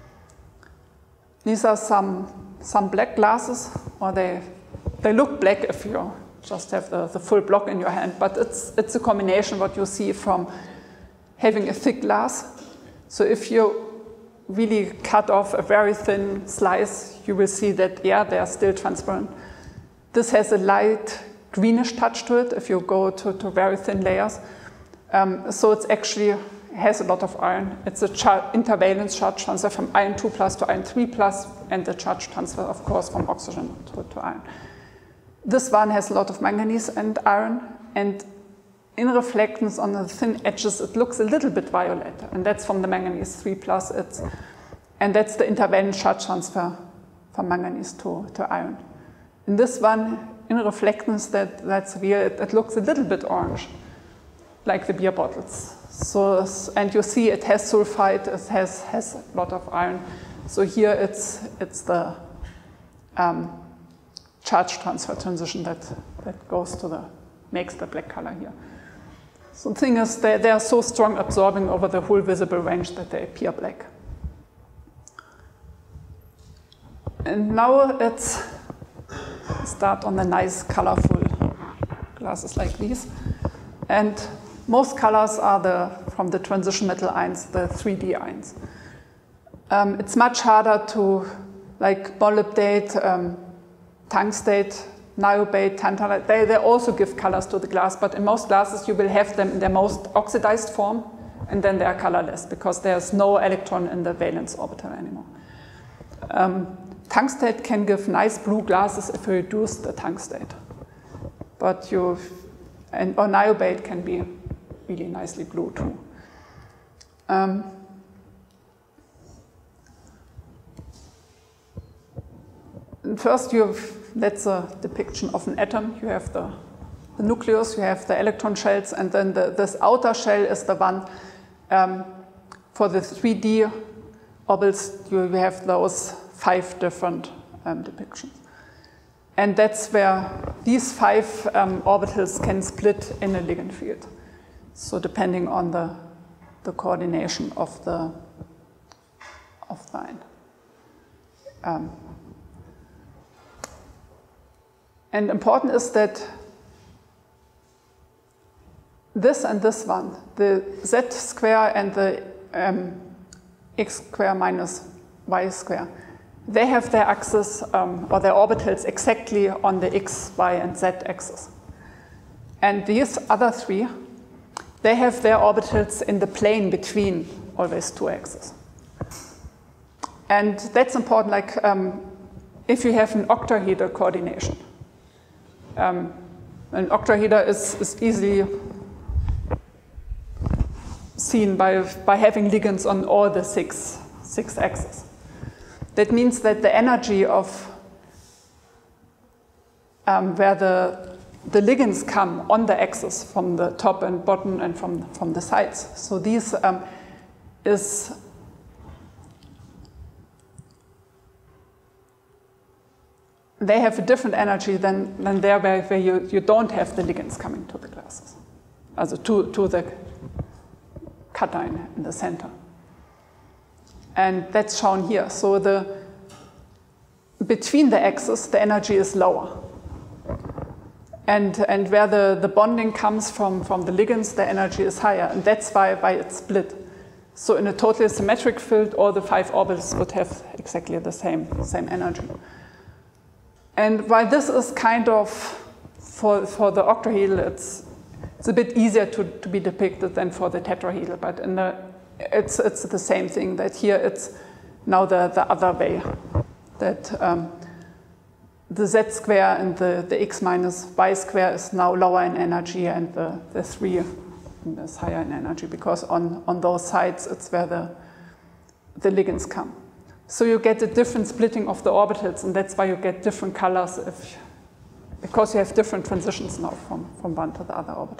These are some, some black glasses, or they, they look black if you just have the, the full block in your hand, but it's, it's a combination what you see from having a thick glass. So if you really cut off a very thin slice, you will see that, yeah, they are still transparent. This has a light greenish touch to it if you go to, to very thin layers. Um, so it's actually has a lot of iron. It's a char intervalence charge transfer from iron two plus to iron three plus, and the charge transfer, of course, from oxygen to, to iron. This one has a lot of manganese and iron, and in reflectance on the thin edges, it looks a little bit violet, and that's from the manganese three plus. It's, and that's the intervalence charge transfer from manganese to, to iron. In this one, in reflectance, that, that's real, it, it looks a little bit orange, like the beer bottles. So, and you see it has sulfide, it has, has a lot of iron. So here it's, it's the um, charge transfer transition that, that goes to the, makes the black color here. So the thing is, they, they are so strong absorbing over the whole visible range that they appear black. And now it's start on the nice, colorful glasses like these. And most colors are the, from the transition metal ions, the three D ions. Um, it's much harder to, like molybdate, um, tungstate, niobate, tantalite, they, they also give colors to the glass, but in most glasses you will have them in their most oxidized form, and then they are colorless because there's no electron in the valence orbital anymore. Um, tungstate can give nice blue glasses if you reduce the tungstate, but you, and or niobate can be really nicely blue too. Um, First, you have, that's a depiction of an atom. You have the, the nucleus, you have the electron shells, and then the, this outer shell is the one um, for the three D orbitals. You have those five different um, depictions. And that's where these five um, orbitals can split in a ligand field. So depending on the, the coordination of the, of the ion. Um, and important is that this and this one, the z square and the um, x square minus y square, they have their axis um, or their orbitals exactly on the x, y, and z axis. And these other three, they have their orbitals in the plane between always two axes. And that's important, like um, if you have an octahedral coordination. Um, an octahedra is, is easily seen by, by having ligands on all the six, six axes. That means that the energy of um, where the, the ligands come on the axis from the top and bottom and from, from the sides. So these um, is they have a different energy than, than there where, where you, you don't have the ligands coming to the glasses, also to, to the cation in the center. And that's shown here. So the between the axes, the energy is lower. And, and where the, the bonding comes from, from the ligands, the energy is higher. And that's why, why it's split. So in a totally symmetric field, all the five orbitals would have exactly the same, same energy. And while this is kind of, for, for the octahedral, it's, it's a bit easier to, to be depicted than for the tetrahedral. But in the It's, it's the same thing, that here it's now the, the other way, that um, the z square and the, the x minus y square is now lower in energy and the, the three is higher in energy, because on, on those sides it's where the, the ligands come. So you get a different splitting of the orbitals, and that's why you get different colors, if, because you have different transitions now from, from one to the other orbital.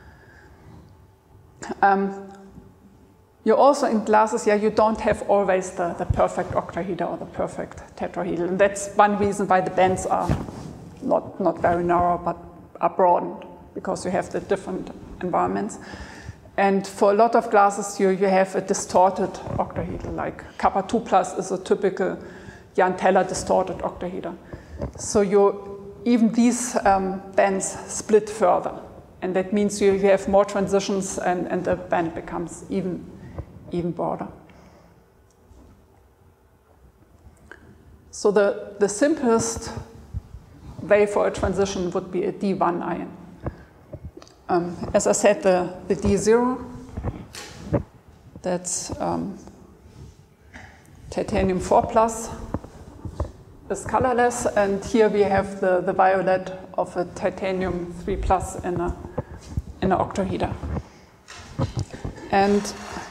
Um, You also in glasses, yeah, you don't have always the, the perfect octahedra or the perfect tetrahedral. And that's one reason why the bands are not, not very narrow, but are broadened, because you have the different environments. And for a lot of glasses, you, you have a distorted octahedral, like kappa two plus is a typical Jahn-Teller distorted octahedra. So you, even these um, bands split further. And that means you, you have more transitions, and, and the band becomes even even broader. So the, the simplest way for a transition would be a D one ion. Um, as I said, the, the D zero, that's um, titanium four plus, is colorless, and here we have the, the violet of a titanium three plus in a, in an octahedra. And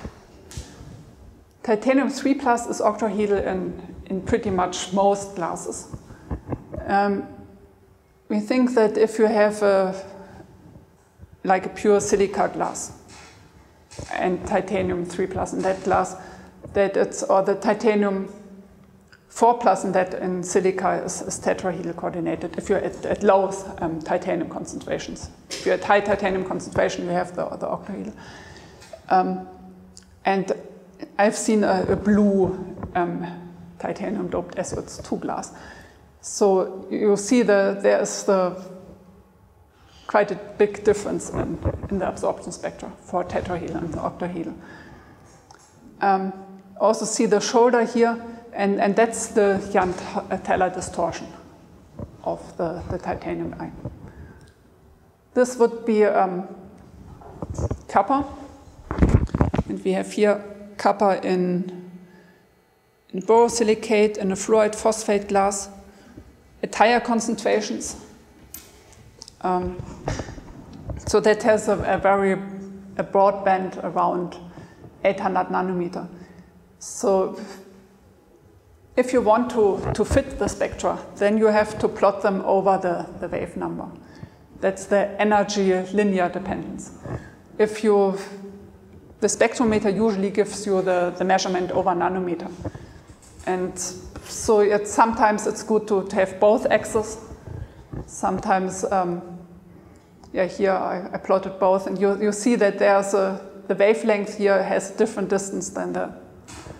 titanium three plus is octahedral in, in pretty much most glasses. Um, we think that if you have a, like a pure silica glass and titanium three plus in that glass, that it's, or the titanium four plus in that in silica is, is tetrahedral coordinated if you're at, at low um, titanium concentrations. If you're at high titanium concentration, you have the, the octahedral. Um, and I've seen a, a blue um, titanium doped S O two glass. So you see the, there's the quite a big difference in, in the absorption spectra for tetrahedral and the octahedral. Um, also see the shoulder here, and, and that's the Jahn-Teller distortion of the, the titanium ion. This would be um, kappa, and we have here kappa in, in borosilicate, in a fluoride phosphate glass, at higher concentrations. Um, so that has a, a very a broad band around eight hundred nanometer. So if you want to, to fit the spectra, then you have to plot them over the, the wave number. That's the energy linear dependence. If you The spectrometer usually gives you the, the measurement over nanometer. And so it's, sometimes it's good to, to have both axes. Sometimes, um, yeah, here I, I plotted both, and you, you see that there's a, the wavelength here has a different distance than the,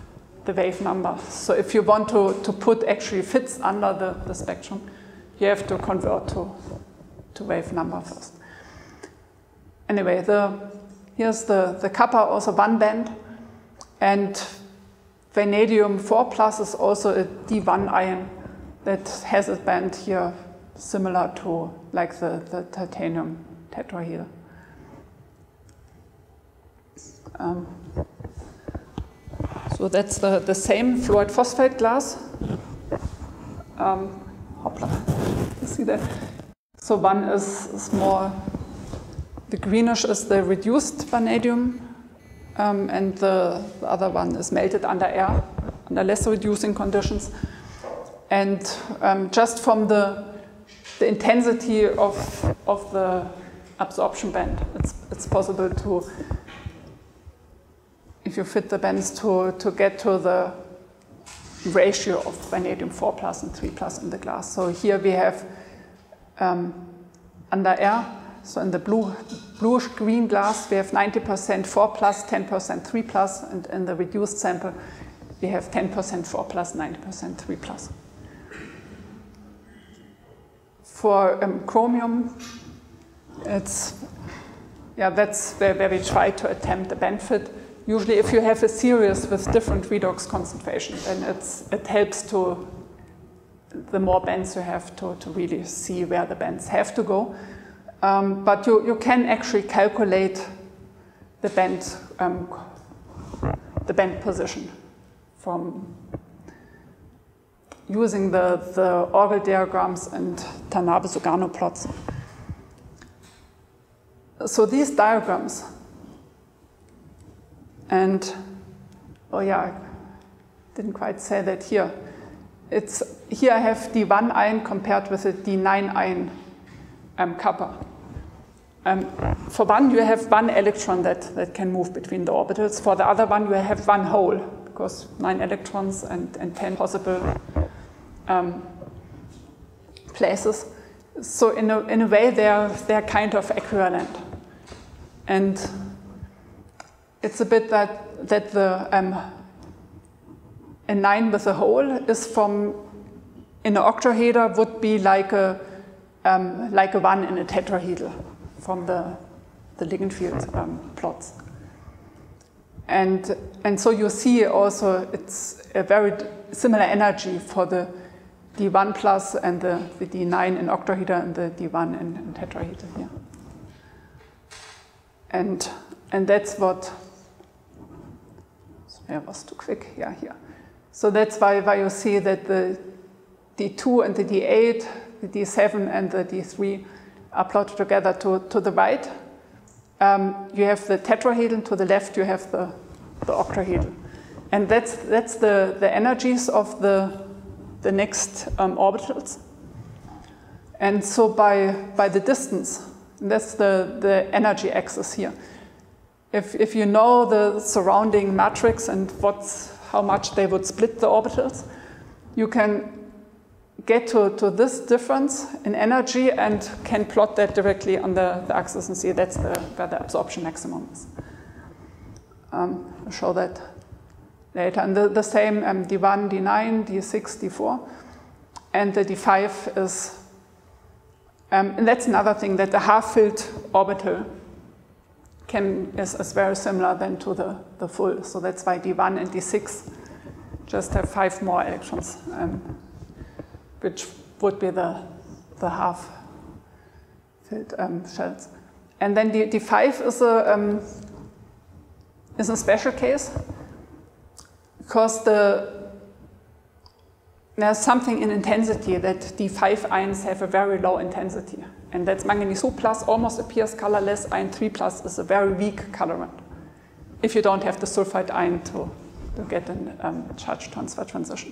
the wave number. So if you want to, to put actually fits under the, the spectrum, you have to convert to, to wave number first. Anyway, the, here's the, the kappa, also one band, and vanadium four plus is also a D one ion that has a band here similar to like the, the titanium tetrahedral. Um, so that's the, the same fluoride phosphate glass. Um, hoppla, you see that? So one is, is more, the greenish is the reduced vanadium, um, and the, the other one is melted under air, under less reducing conditions. And um, just from the, the intensity of, of the absorption band, it's, it's possible to, if you fit the bands, to, to get to the ratio of vanadium four plus and three plus in the glass. So here we have um, under air, so in the blue, bluish green glass, we have ninety percent four plus, ten percent three plus, and in the reduced sample, we have ten percent four plus, ninety percent three plus. For um, chromium, it's, yeah, that's where, where we try to attempt the band fit. Usually if you have a series with different redox concentrations, then it's, it helps to, the more bands you have to, to really see where the bands have to go. Um, but you, you can actually calculate the band, um, the band position from using the, the Orgel diagrams and Tanabe-Sugano plots. So these diagrams, and, oh yeah, I didn't quite say that here. It's, here I have D one ion compared with a D nine ion um, kappa. Um, for one, you have one electron that, that can move between the orbitals. For the other one, you have one hole, because nine electrons and, and ten possible um, places. So in a, in a way, they're, they're kind of equivalent. And it's a bit that, that the um, a nine with a hole is from, in an octahedra would be like a, um, like a one in a tetrahedral from the, the ligand field um, plots. And, and so you see also it's a very similar energy for the D one plus and the, the D nine in octahedra and the D one in, in tetrahedra here. And, and that's what, sorry, I was too quick, yeah, here. So that's why, why you see that the D two and the D eight, the D seven and the D three are plotted together to, to the right. Um, you have the tetrahedron, to the left you have the, the octahedron. And that's, that's the, the energies of the, the next um, orbitals. And so by, by the distance, that's the, the energy axis here. If, if you know the surrounding matrix and what's, how much they would split the orbitals, you can get to, to this difference in energy and can plot that directly on the, the axis and see that's the, where the absorption maximum is. Um, I'll show that later. And the, the same um, D one, D nine, D six, D four. And the D five is, um, and that's another thing, that the half-filled orbital can, is, is very similar then to the, the full. So that's why D one and D six just have five more electrons, um, which would be the, the half-filled um, shells. And then D, D five is a, um, is a special case, because the, there's something in intensity that D five ions have a very low intensity. And that's manganese two plus almost appears colorless. Iron three plus is a very weak colorant, if you don't have the sulfide ion to, to get a um, charge transfer transition.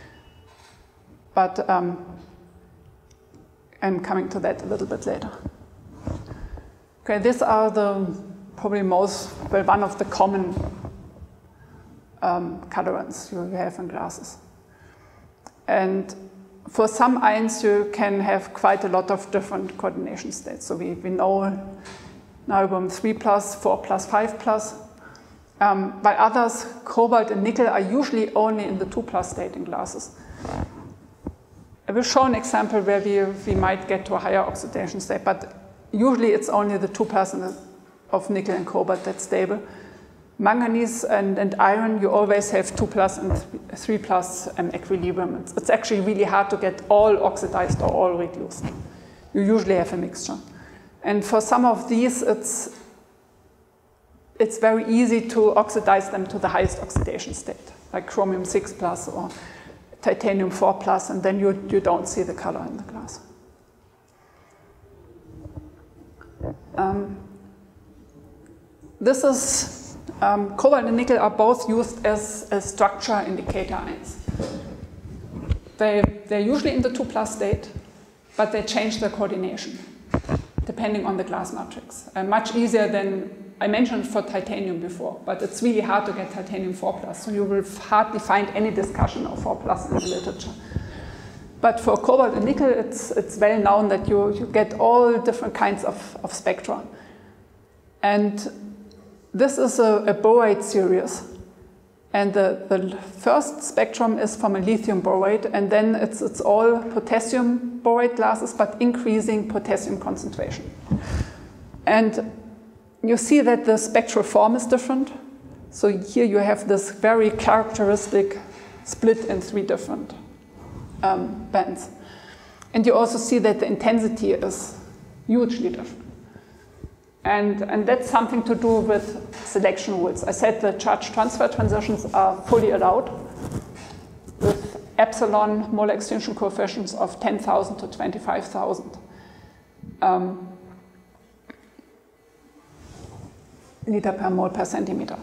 But um, I'm coming to that a little bit later. Okay, these are the probably most, well, one of the common um, colorants you have in glasses. And for some ions, you can have quite a lot of different coordination states. So we, we know niobium three plus, four plus, five plus. Um, while others, cobalt and nickel, are usually only in the two plus state in glasses. I will show an example where we, we might get to a higher oxidation state, but usually it's only the two plus of nickel and cobalt that's stable. Manganese and, and iron, you always have two plus and three plus um, equilibrium. It's, it's actually really hard to get all oxidized or all reduced. You usually have a mixture. And for some of these, it's, it's very easy to oxidize them to the highest oxidation state, like chromium six plus or titanium four plus, and then you, you don't see the color in the glass. Um, this is, um, cobalt and nickel are both used as, as structure indicator ions. They, they're usually in the two plus state, but they change their coordination depending on the glass matrix. Uh, much easier than I mentioned for titanium before, but it's really hard to get titanium four plus, so you will hardly find any discussion of four plus in the literature. But for cobalt and nickel, it's, it's well known that you, you get all different kinds of, of spectra. And this is a, a borate series. And the, the first spectrum is from a lithium borate, and then it's, it's all potassium borate glasses, but increasing potassium concentration. And you see that the spectral form is different. So here you have this very characteristic split in three different um, bands. And you also see that the intensity is hugely different. And, and that's something to do with selection rules. I said the charge transfer transitions are fully allowed with epsilon molar extinction coefficients of ten thousand to twenty-five thousand. Um, liter per mole per centimeter.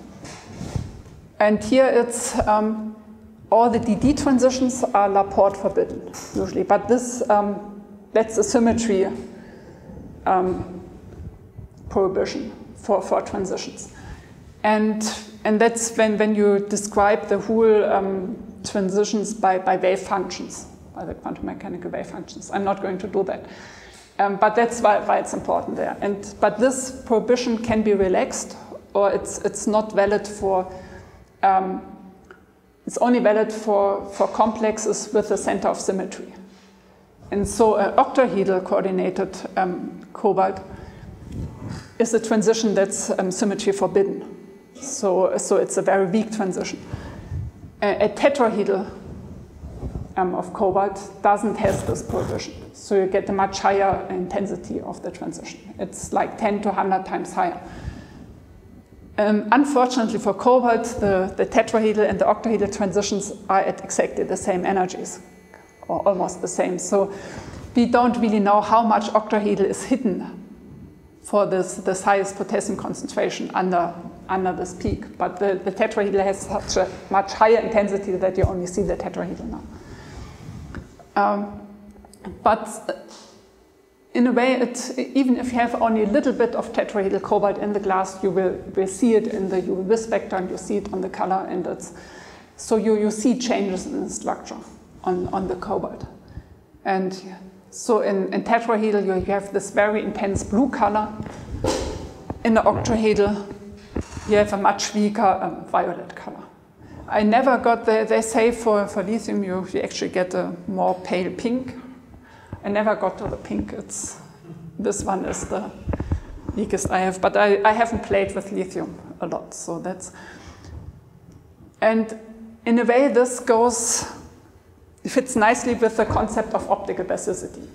And here it's, um, all the D D transitions are Laporte forbidden, usually. But this, um, that's a symmetry um, prohibition for, for transitions. And, and that's when, when you describe the whole um, transitions by, by wave functions, by the quantum mechanical wave functions. I'm not going to do that. Um, but that's why, why it's important there. And, but this prohibition can be relaxed, or it's, it's not valid for, um, it's only valid for, for complexes with a center of symmetry. And so an octahedral coordinated um, cobalt is a transition that's um, symmetry forbidden. So, so it's a very weak transition. A, a tetrahedral Um, of cobalt doesn't have this prohibition. So you get a much higher intensity of the transition. It's like ten to one hundred times higher. Um, unfortunately for cobalt, the, the tetrahedral and the octahedral transitions are at exactly the same energies, or almost the same. So we don't really know how much octahedral is hidden for this, this highest potassium concentration under, under this peak. But the, the tetrahedral has such a much higher intensity that you only see the tetrahedral now. Um, but in a way, it, even if you have only a little bit of tetrahedral cobalt in the glass, you will, will see it in the U V spectrum, you see it on the color, and it's, so you, you see changes in the structure on, on the cobalt. And so in, in tetrahedral, you, you have this very intense blue color. In the octahedral, you have a much weaker um, violet color. I never got the, they say for, for lithium you, you actually get a more pale pink. I never got to the pink. It's, this one is the weakest I have, but I, I haven't played with lithium a lot, so that's, and in a way this goes, fits nicely with the concept of optical basicity.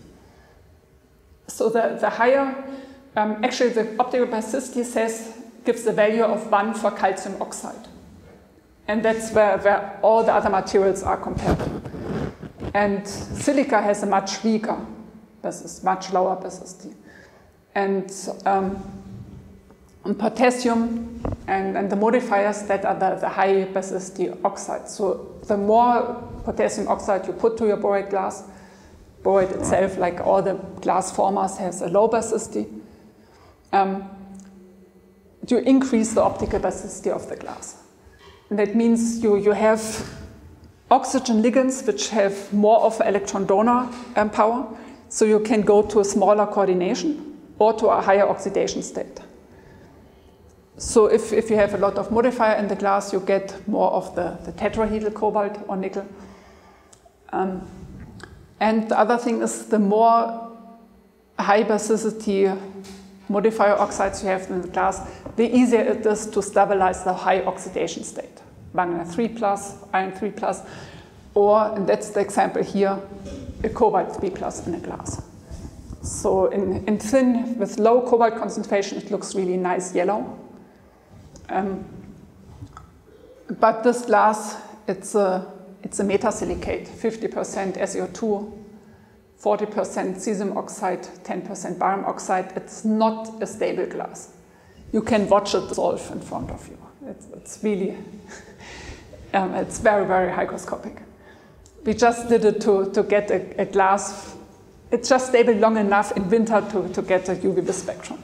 So the, the higher, um, actually the optical basicity says, gives the value of one for calcium oxide. And that's where, where all the other materials are compared to. And silica has a much weaker basis, much lower basicity. And, um, and potassium and, and the modifiers that are the, the high basicity oxides. So the more potassium oxide you put to your borate glass, borate itself, like all the glass formers, has a low basicity, um, you increase the optical basicity of the glass. And that means you, you have oxygen ligands which have more of electron donor um, power, so you can go to a smaller coordination or to a higher oxidation state. so if, if you have a lot of modifier in the glass, you get more of the, the tetrahedral cobalt or nickel. Um, and the other thing is the more high basicity modifier oxides you have in the glass, the easier it is to stabilize the high oxidation state. Manganese three plus, iron three plus, or, and that's the example here, a cobalt three plus in a glass. So in, in thin, with low cobalt concentration, it looks really nice yellow. Um, but this glass, it's a, it's a metasilicate, fifty percent S e O two, forty percent cesium oxide, ten percent barium oxide. It's not a stable glass. You can watch it dissolve in front of you. It's, it's really, um, it's very, very hygroscopic. We just did it to, to get a, a glass. It's just stable long enough in winter to, to get a U V B spectrum.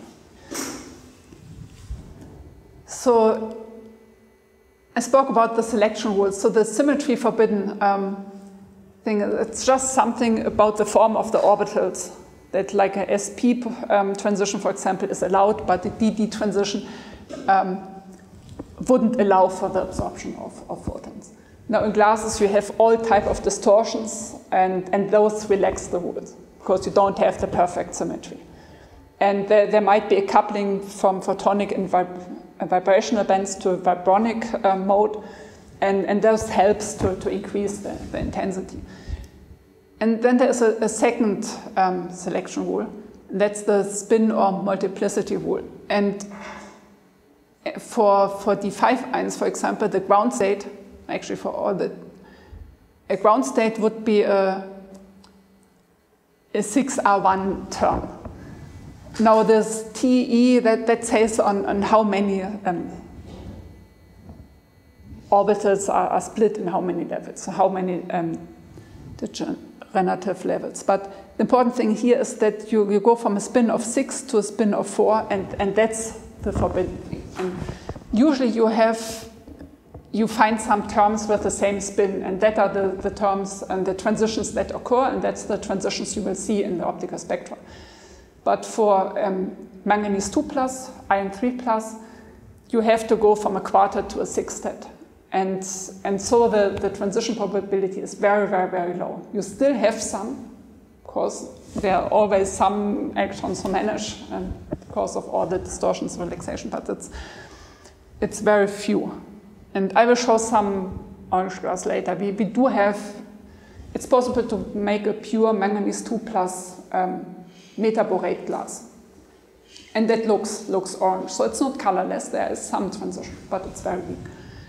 So I spoke about the selection rules. So the symmetry forbidden um, thing, it's just something about the form of the orbitals. That like a S P um, transition, for example, is allowed, but the D D transition um, wouldn't allow for the absorption of, of photons. Now in glasses you have all type of distortions, and, and those relax the rules, because you don't have the perfect symmetry. And there, there might be a coupling from photonic and vib vibrational bands to a vibronic uh, mode, and, and this helps to, to increase the, the intensity. And then there's a, a second um, selection rule, and that's the spin or multiplicity rule. And for, for D five ions, for example, the ground state, actually for all the, a ground state would be a, a six R one term. Now this T E, that, that says on, on how many um, orbitals are, are split in how many levels, so how many um, degenerative levels. But the important thing here is that you, you go from a spin of six to a spin of four, and, and that's the forbidden thing. And usually you have, you find some terms with the same spin, and that are the, the terms and the transitions that occur, and that's the transitions you will see in the optical spectra. But for um, manganese two plus, iron three plus, you have to go from a quartet to a sextet. And, and so the, the transition probability is very, very, very low. You still have some, because there are always some electrons to manage, and because of all the distortions relaxation, but it's, it's very few. And I will show some orange glass later. We, we do have, it's possible to make a pure manganese two plus um, metaborate glass. And that looks, looks orange. So it's not colorless, there is some transition, but it's very weak.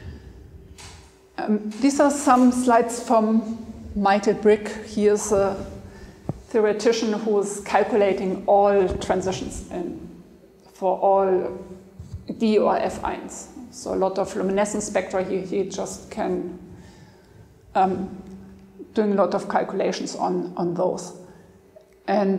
Um, these are some slides from Michael Brick. He is a theoretician who is calculating all transitions in, for all D or F ions. So a lot of luminescence spectra, he, he just can um, doing a lot of calculations on, on those. And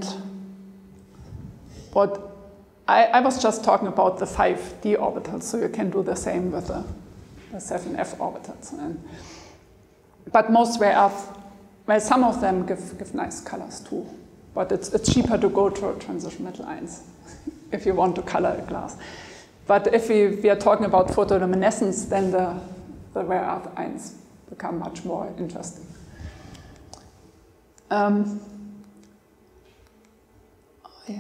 what I, I was just talking about the five D orbitals, so you can do the same with the, the seven F orbitals. And, but most rare earth, well, some of them give, give nice colors too, but it's, it's cheaper to go to transition metal ions if you want to color a glass. But if we, we are talking about photoluminescence, then the, the rare earth ions become much more interesting. Um, yeah.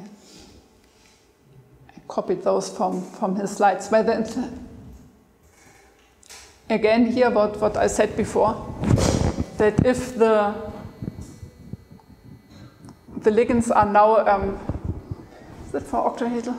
Copied those from, from his slides. Well, then, again, here what, what I said before, that if the, the ligands are now, um, is that for octahedral?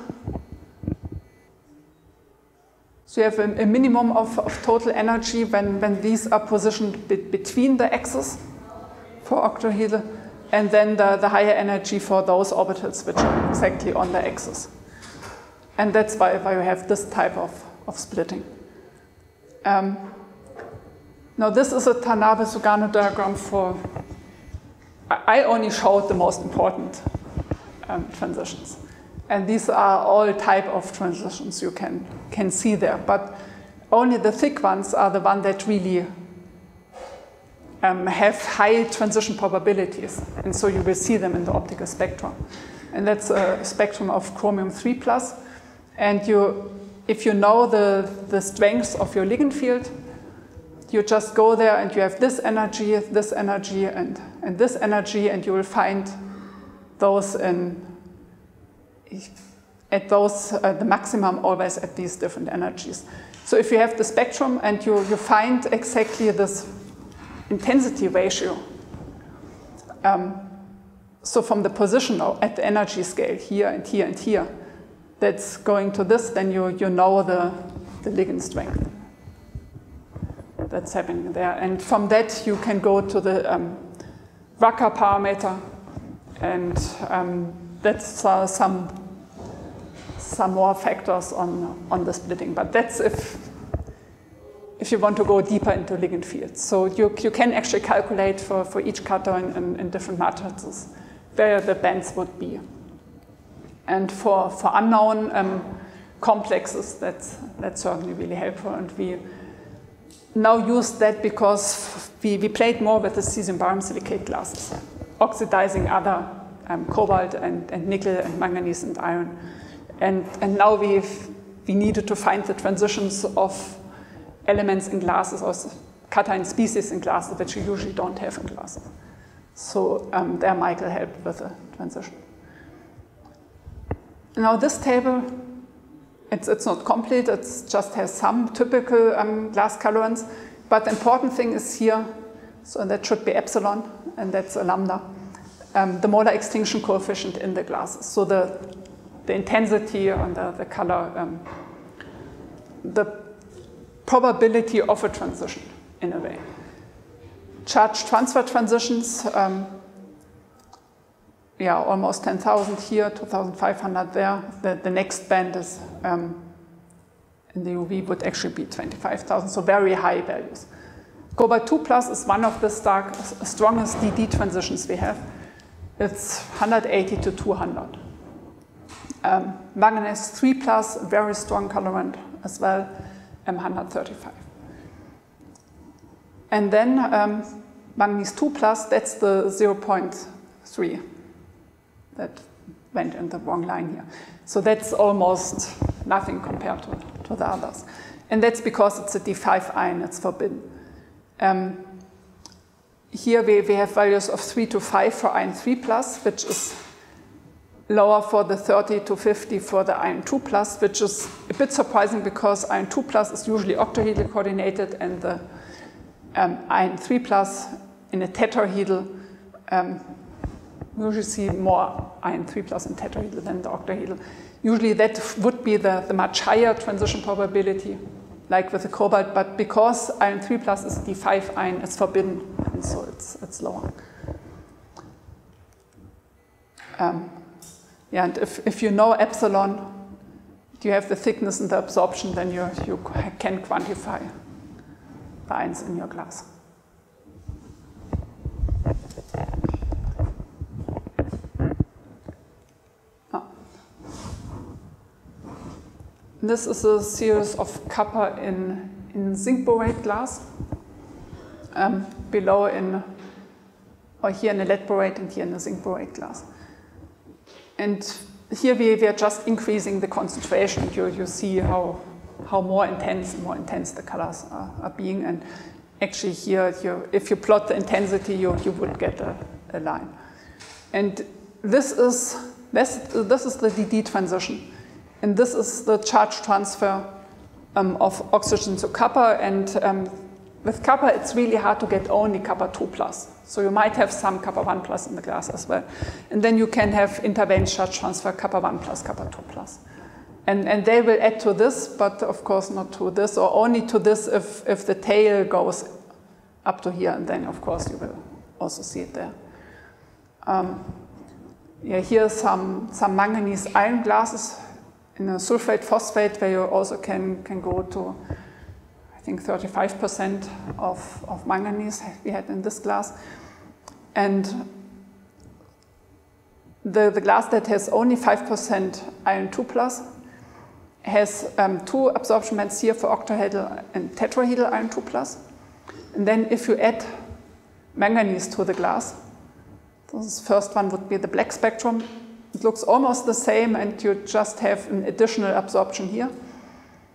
So you have a, a minimum of, of total energy when, when these are positioned be, between the axes for octahedral, and then the, the higher energy for those orbitals which are exactly on the axis. And that's why, why you have this type of, of splitting. Um, now this is a Tanabe-Sugano diagram for, I only showed the most important um, transitions. And these are all type of transitions you can, can see there. But only the thick ones are the ones that really um, have high transition probabilities. And so you will see them in the optical spectrum. And that's a spectrum of chromium three plus. And you if you know the, the strengths of your ligand field, you just go there and you have this energy, this energy, and, and this energy, and you will find those in, at those, uh, the maximum always at these different energies. So if you have the spectrum and you, you find exactly this intensity ratio, um, so from the position at the energy scale, here and here and here, that's going to this, then you, you know the, the ligand strength that's happening there. And from that, you can go to the um, Wacker parameter, and um, that's uh, some, some more factors on, on the splitting. But that's if, if you want to go deeper into ligand fields. So you, you can actually calculate for, for each cutter in, in, in different matrices where the bands would be. And for, for unknown um, complexes, that's, that's certainly really helpful. And we now use that because we, we played more with the cesium barium silicate glasses, oxidizing other um, cobalt and, and nickel and manganese and iron. And, and now we've, we needed to find the transitions of elements in glasses or cation species in glasses, which you usually don't have in glasses. So um, there Michael helped with the transition. Now this table, it's, it's not complete, it just has some typical um, glass colorants, but the important thing is here, so that should be epsilon, and that's a lambda, um, the molar extinction coefficient in the glasses. So the, the intensity and the, the color, um, the probability of a transition in a way. Charge transfer transitions, um, yeah, almost ten thousand here, two thousand five hundred there. The, the next band is um, in the U V would actually be twenty-five thousand, so very high values. Cobalt two plus is one of the stark, strongest D D transitions we have. It's one hundred eighty to two hundred. Um, manganese three plus, very strong colorant as well, um, one hundred thirty-five. And then um, manganese two plus, that's the zero point three. That went in the wrong line here. So that's almost nothing compared to, to the others. And that's because it's a D five ion, it's forbidden. Um, here we, we have values of three to five for iron three plus, which is lower for the thirty to fifty for the iron two plus, which is a bit surprising because iron two plus is usually octahedral coordinated, and the um, iron three plus in a tetrahedral, um, we usually see more iron three plus in tetrahedral than the octahedral. Usually that would be the, the much higher transition probability, like with the cobalt, but because iron three plus is D five ion, it's forbidden, and so it's, it's lower. Um, yeah, and if, if you know epsilon, you have the thickness and the absorption, then you, you can quantify the ions in your glass. This is a series of copper in, in zinc borate glass. Um, below in, or here in a lead borate and here in a zinc borate glass. And here we, we are just increasing the concentration. You, you see how, how more intense and more intense the colors are, are being. And actually here, you, if you plot the intensity, you, you would get a, a line. And this is, this, this is the D D transition. And this is the charge transfer um, of oxygen to copper. And um, with copper, it's really hard to get only copper two plus. So you might have some copper one plus in the glass as well. And then you can have intervalent charge transfer copper one plus, copper two plus. And, and they will add to this, but of course not to this, or only to this if, if the tail goes up to here. And then, of course, you will also see it there. Um, yeah, here's some, some manganese iron glasses in a sulfate phosphate, where you also can, can go to, I think, thirty-five percent of, of manganese we had in this glass. And the, the glass that has only five percent iron two plus has um, two absorption bands here for octahedral and tetrahedral iron two plus. And then if you add manganese to the glass, this first one would be the black spectrum. It looks almost the same, and you just have an additional absorption here.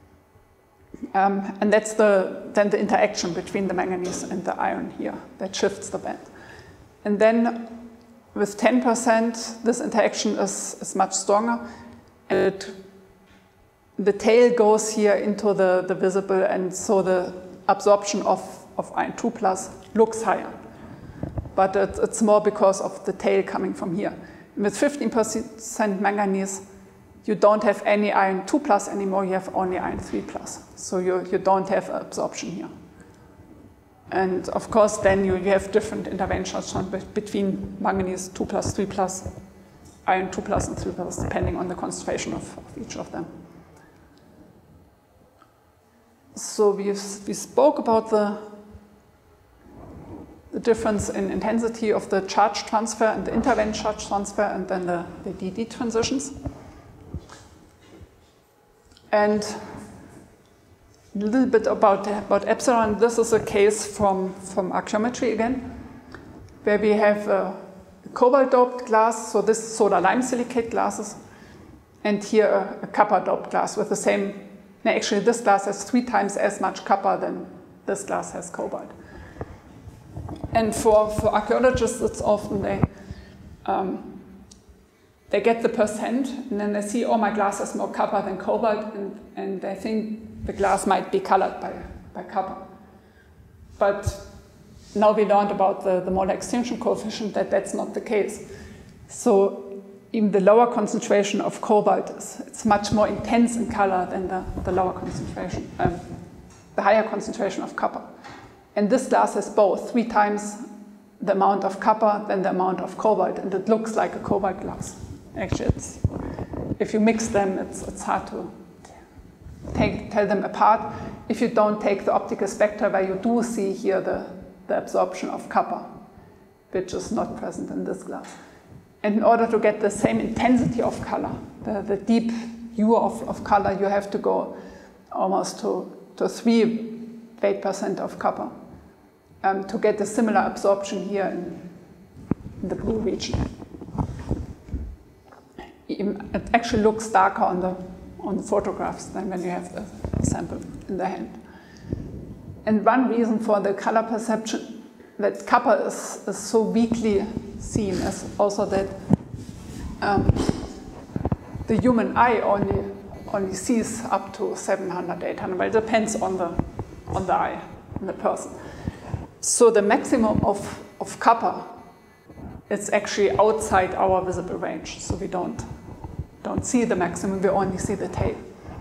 Um, and that's the, then the interaction between the manganese and the iron here that shifts the band. And then with ten percent, this interaction is, is much stronger. And it, the tail goes here into the, the visible, and so the absorption of, of iron two plus looks higher. But it, it's more because of the tail coming from here. With fifteen percent manganese, you don't have any iron two plus anymore, you have only iron three plus. So you, you don't have absorption here. And of course, then you, you have different interventions between manganese two plus, three plus, iron two plus and three plus, depending on the concentration of, of each of them. So we we spoke about the, the difference in intensity of the charge transfer and the intervention charge transfer, and then the, the D D transitions. And a little bit about, about epsilon. This is a case from, from archeometry again, where we have a cobalt-doped glass, so this is soda lime silicate glasses, and here a, a copper-doped glass with the same, no, actually this glass has three times as much copper than this glass has cobalt. And for, for archaeologists, it's often they, um, they get the percent, and then they see, oh, my glass has more copper than cobalt, and, and they think the glass might be colored by, by copper. But now we learned about the, the molar extinction coefficient that that's not the case. So even the lower concentration of cobalt is it's much more intense in color than the, the lower concentration, um, the higher concentration of copper. And this glass has both, three times the amount of copper than the amount of cobalt, and it looks like a cobalt glass. Actually, it's, if you mix them, it's, it's hard to take, tell them apart if you don't take the optical spectra where you do see here the, the absorption of copper, which is not present in this glass. And in order to get the same intensity of color, the, the deep hue of, of color, you have to go almost to, to three eight percent of copper um, to get a similar absorption here in, in the blue region. It actually looks darker on the, on the photographs than when you have the sample in the hand. And one reason for the color perception that copper is, is so weakly seen is also that um, the human eye only, only sees up to seven hundred, eight hundred, but it depends on the, on the eye, on the person. So the maximum of, of copper is actually outside our visible range, so we don't, don't see the maximum, we only see the tail.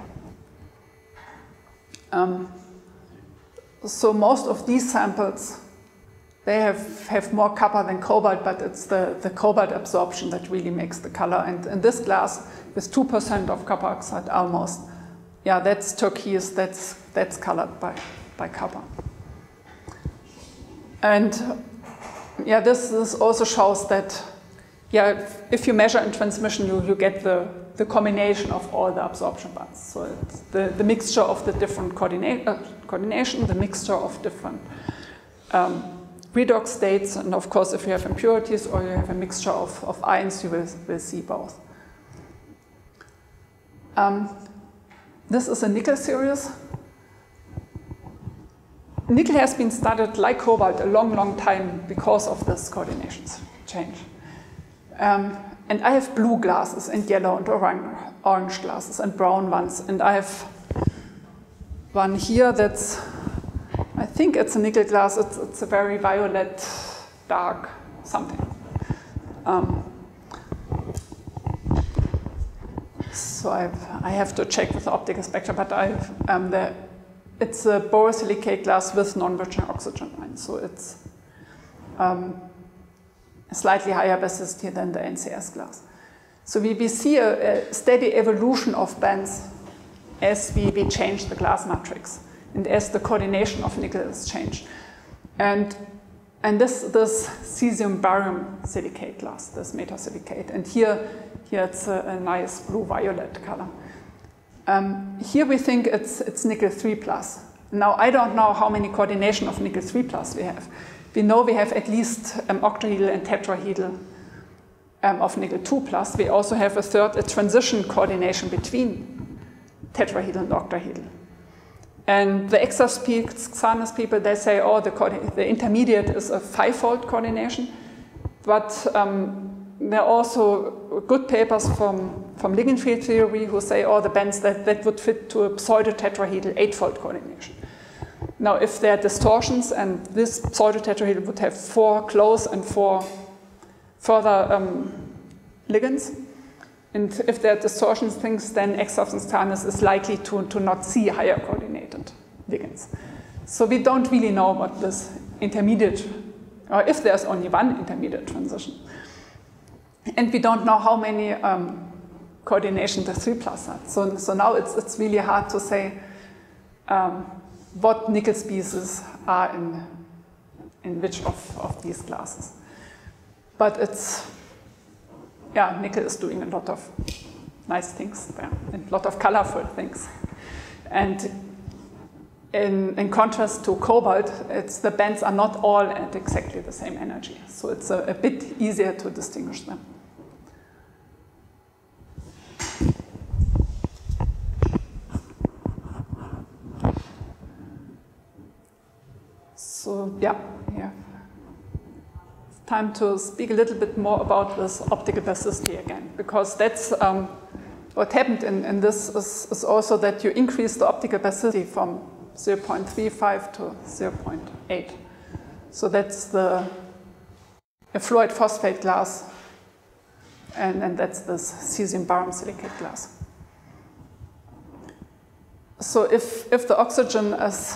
Um, so most of these samples, they have, have more copper than cobalt, but it's the, the cobalt absorption that really makes the color. And in this glass, with two percent of copper oxide almost, yeah, that's turquoise, that's, that's colored by, by copper. And yeah, this, this also shows that, yeah, if you measure in transmission, you, you get the, the combination of all the absorption bands. So it's the, the mixture of the different coordinate, uh, coordination, the mixture of different um, redox states, and of course, if you have impurities or you have a mixture of, of ions, you will, will see both. Um, this is a nickel series. Nickel has been studied like cobalt a long, long time because of this coordination change. Um, and I have blue glasses and yellow and orange, orange glasses and brown ones. And I have one here that's, I think it's a nickel glass. It's, it's a very violet, dark something. Um, so I've, I have to check with the optical spectra, but I've, um, the, it's a borosilicate glass with non-virgin oxygen ions. So it's um, a slightly higher basicity than the N C S glass. So we, we see a, a steady evolution of bands as we, we change the glass matrix and as the coordination of nickel is changed. And, and this, this cesium-barium silicate glass, this metasilicate, and here, here it's a, a nice blue-violet color. Um, here we think it's, it's nickel three plus. Now I don't know how many coordination of nickel three plus we have. We know we have at least um, octahedral and tetrahedral um, of nickel two plus. We also have a third, a transition coordination between tetrahedral and octahedral. And the exospecific people, they say, oh, the, the intermediate is a five-fold coordination. But um, there are also good papers from, from ligand field theory who say, oh, the bands that, that would fit to a pseudo-tetrahedral eight-fold coordination. Now, if there are distortions, and this pseudo-tetrahedral would have four close and four further um, ligands, and if there are distortions things, then Exophthus is likely to, to not see higher coordinated ligands. So we don't really know what this intermediate, or if there's only one intermediate transition. And we don't know how many um, coordinations the three plus had. So, so now it's, it's really hard to say um, what nickel species are in, in which of, of these classes. But it's, yeah, nickel is doing a lot of nice things there, and a lot of colorful things. And in, in contrast to cobalt, it's, the bands are not all at exactly the same energy. So it's a, a bit easier to distinguish them. So yeah, yeah. Time to speak a little bit more about this optical basicity again, because that's um, what happened in, in this is, is also that you increase the optical basicity from zero point three five to zero point eight. So that's the a fluoride phosphate glass, and, and that's this cesium barium silicate glass. So if, if the oxygen is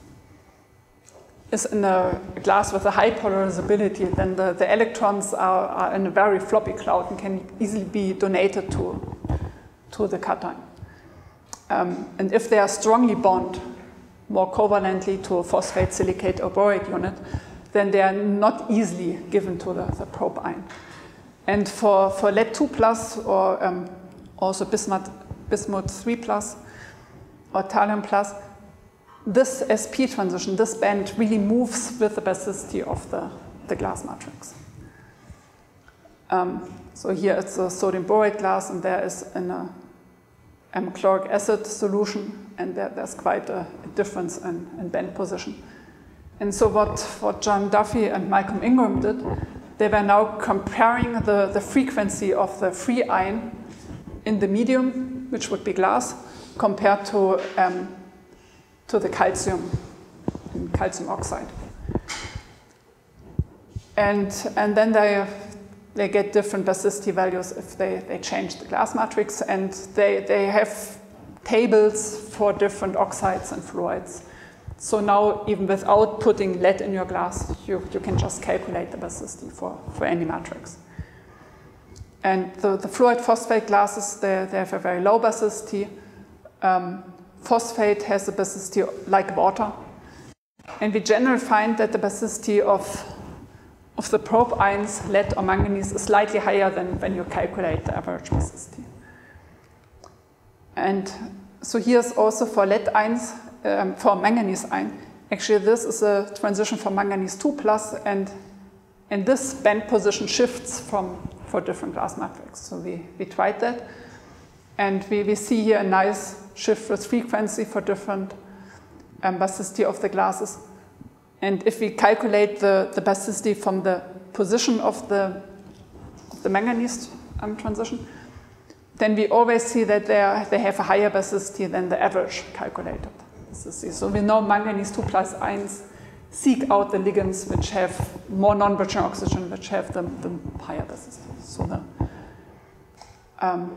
is in a glass with a high polarizability, then the, the electrons are, are in a very floppy cloud and can easily be donated to, to the cation. Um, and if they are strongly bound more covalently to a phosphate silicate or borate unit, then they are not easily given to the, the probe ion. And for, for lead two plus or um, also bismuth, bismuth three plus or thallium plus, this S P transition, this band really moves with the basicity of the, the glass matrix. Um, so here it's a sodium borate glass, and there is an uh, um, chloric acid solution, and there, there's quite a, a difference in, in band position. And so what, what John Duffy and Malcolm Ingram did, they were now comparing the, the frequency of the free ion in the medium, which would be glass, compared to um, to the calcium in calcium oxide. And, and then they, they get different basicity values if they, they change the glass matrix, and they, they have tables for different oxides and fluorides. So now, even without putting lead in your glass, you, you can just calculate the basicity for, for any matrix. And the, the fluoride phosphate glasses, they, they have a very low basicity. Um, Phosphate has a basicity like water. And we generally find that the basicity of, of the probe ions, lead or manganese, is slightly higher than when you calculate the average basicity. And so here's also for lead ions, um, for manganese ion. Actually, this is a transition for manganese two plus, and, and this band position shifts from, for different glass matrix. So we, we tried that. And we, we see here a nice shift with frequency for different um, basicity of the glasses. And if we calculate the, the basicity from the position of the, of the manganese um, transition, then we always see that they, are, they have a higher basicity than the average calculated basicity. So we know manganese two plus ions seek out the ligands which have more non-bridging oxygen, which have the, the higher basicity. So the, um,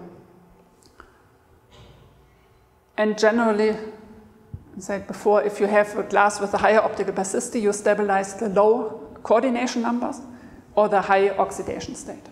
And generally, I said before, if you have a glass with a higher optical basicity, you stabilize the low coordination numbers or the high oxidation state.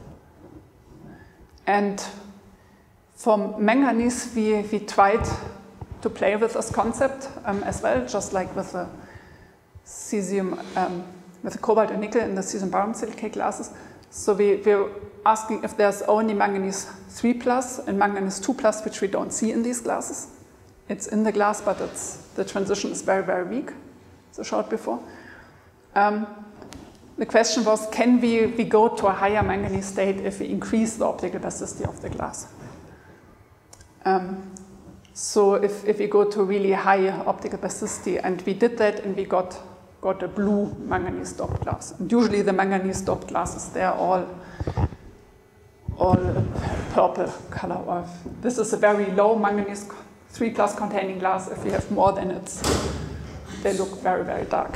And for manganese, we, we tried to play with this concept um, as well, just like with the cesium, um, with the cobalt and nickel in the cesium barium silicate glasses. So we, we're asking if there's only manganese three plus and manganese two plus, which we don't see in these glasses. It's in the glass, but it's, the transition is very, very weak, as I showed before. Um, the question was, can we, we go to a higher manganese state if we increase the optical basicity of the glass? Um, So if, if we go to really high optical basicity, and we did that, and we got, got a blue manganese doped glass. And usually the manganese doped glasses, they're all, all purple color. Of. This is a very low manganese three plus containing glass. If you have more, then it's, they look very, very dark.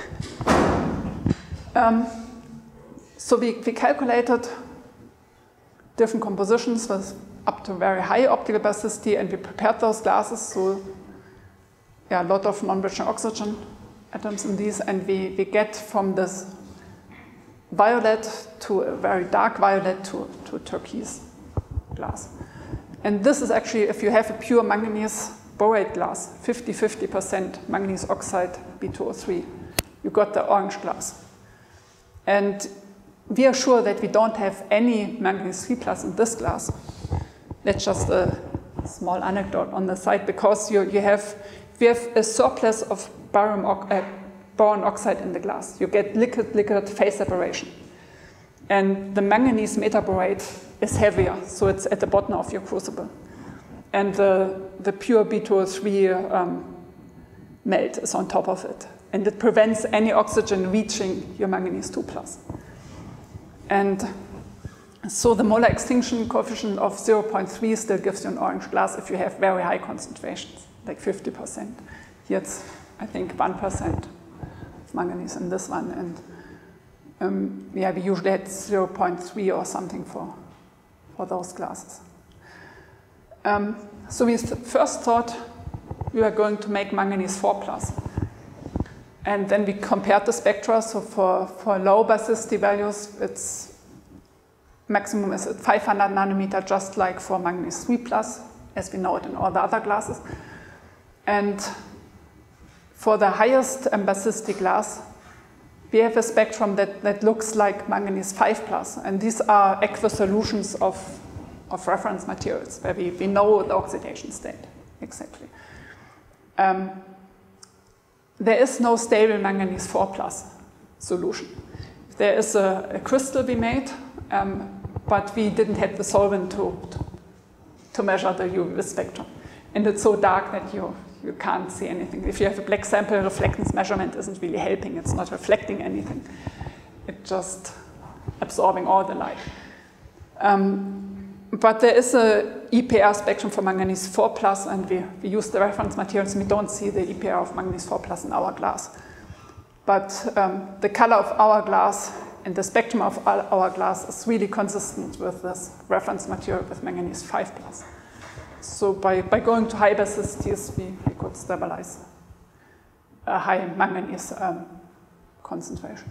Um, so we, we calculated different compositions with up to very high optical basicity, and we prepared those glasses. So yeah, a lot of non-bridging oxygen atoms in these, and we, we get from this violet to a very dark violet to, to turquoise glass. And this is actually, if you have a pure manganese borate glass, fifty fifty percent manganese oxide B two O three, you got the orange glass. And we are sure that we don't have any manganese three plus in this glass. That's just a small anecdote on the side, because you, you have, we have a surplus of barium, uh, boron oxide in the glass. You get liquid-liquid phase separation. And the manganese metaborate is heavier, so it's at the bottom of your crucible. And the, the pure B two O three um, melt is on top of it. And it prevents any oxygen reaching your manganese two plus. And so the molar extinction coefficient of zero point three still gives you an orange glass if you have very high concentrations, like fifty percent. Here it's, I think, one percent of manganese in this one. And um, yeah, we usually had zero point three or something for, for those glasses. Um, so we first thought we were going to make manganese four plus. And then we compared the spectra. So for, for low basicity values, its maximum is at five hundred nanometer, just like for manganese three plus, as we know it in all the other glasses. And for the highest basicity glass, we have a spectrum that, that looks like manganese five plus. And these are aqueous solutions of, of reference materials, where we, we know the oxidation state exactly. Um, there is no stable manganese four plus solution. There is a, a crystal we made, um, but we didn't have the solvent to, to, to measure the U V spectrum. And it's so dark that you, you can't see anything. If you have a black sample, reflectance measurement isn't really helping. It's not reflecting anything. It's just absorbing all the light. Um, but there is a E P R spectrum for manganese four plus, and we, we use the reference materials, and we don't see the E P R of manganese four plus in our glass. But um, the color of our glass and the spectrum of our glass is really consistent with this reference material with manganese five plus. So by, by going to high basicities, we, we could stabilize a high manganese um, concentration.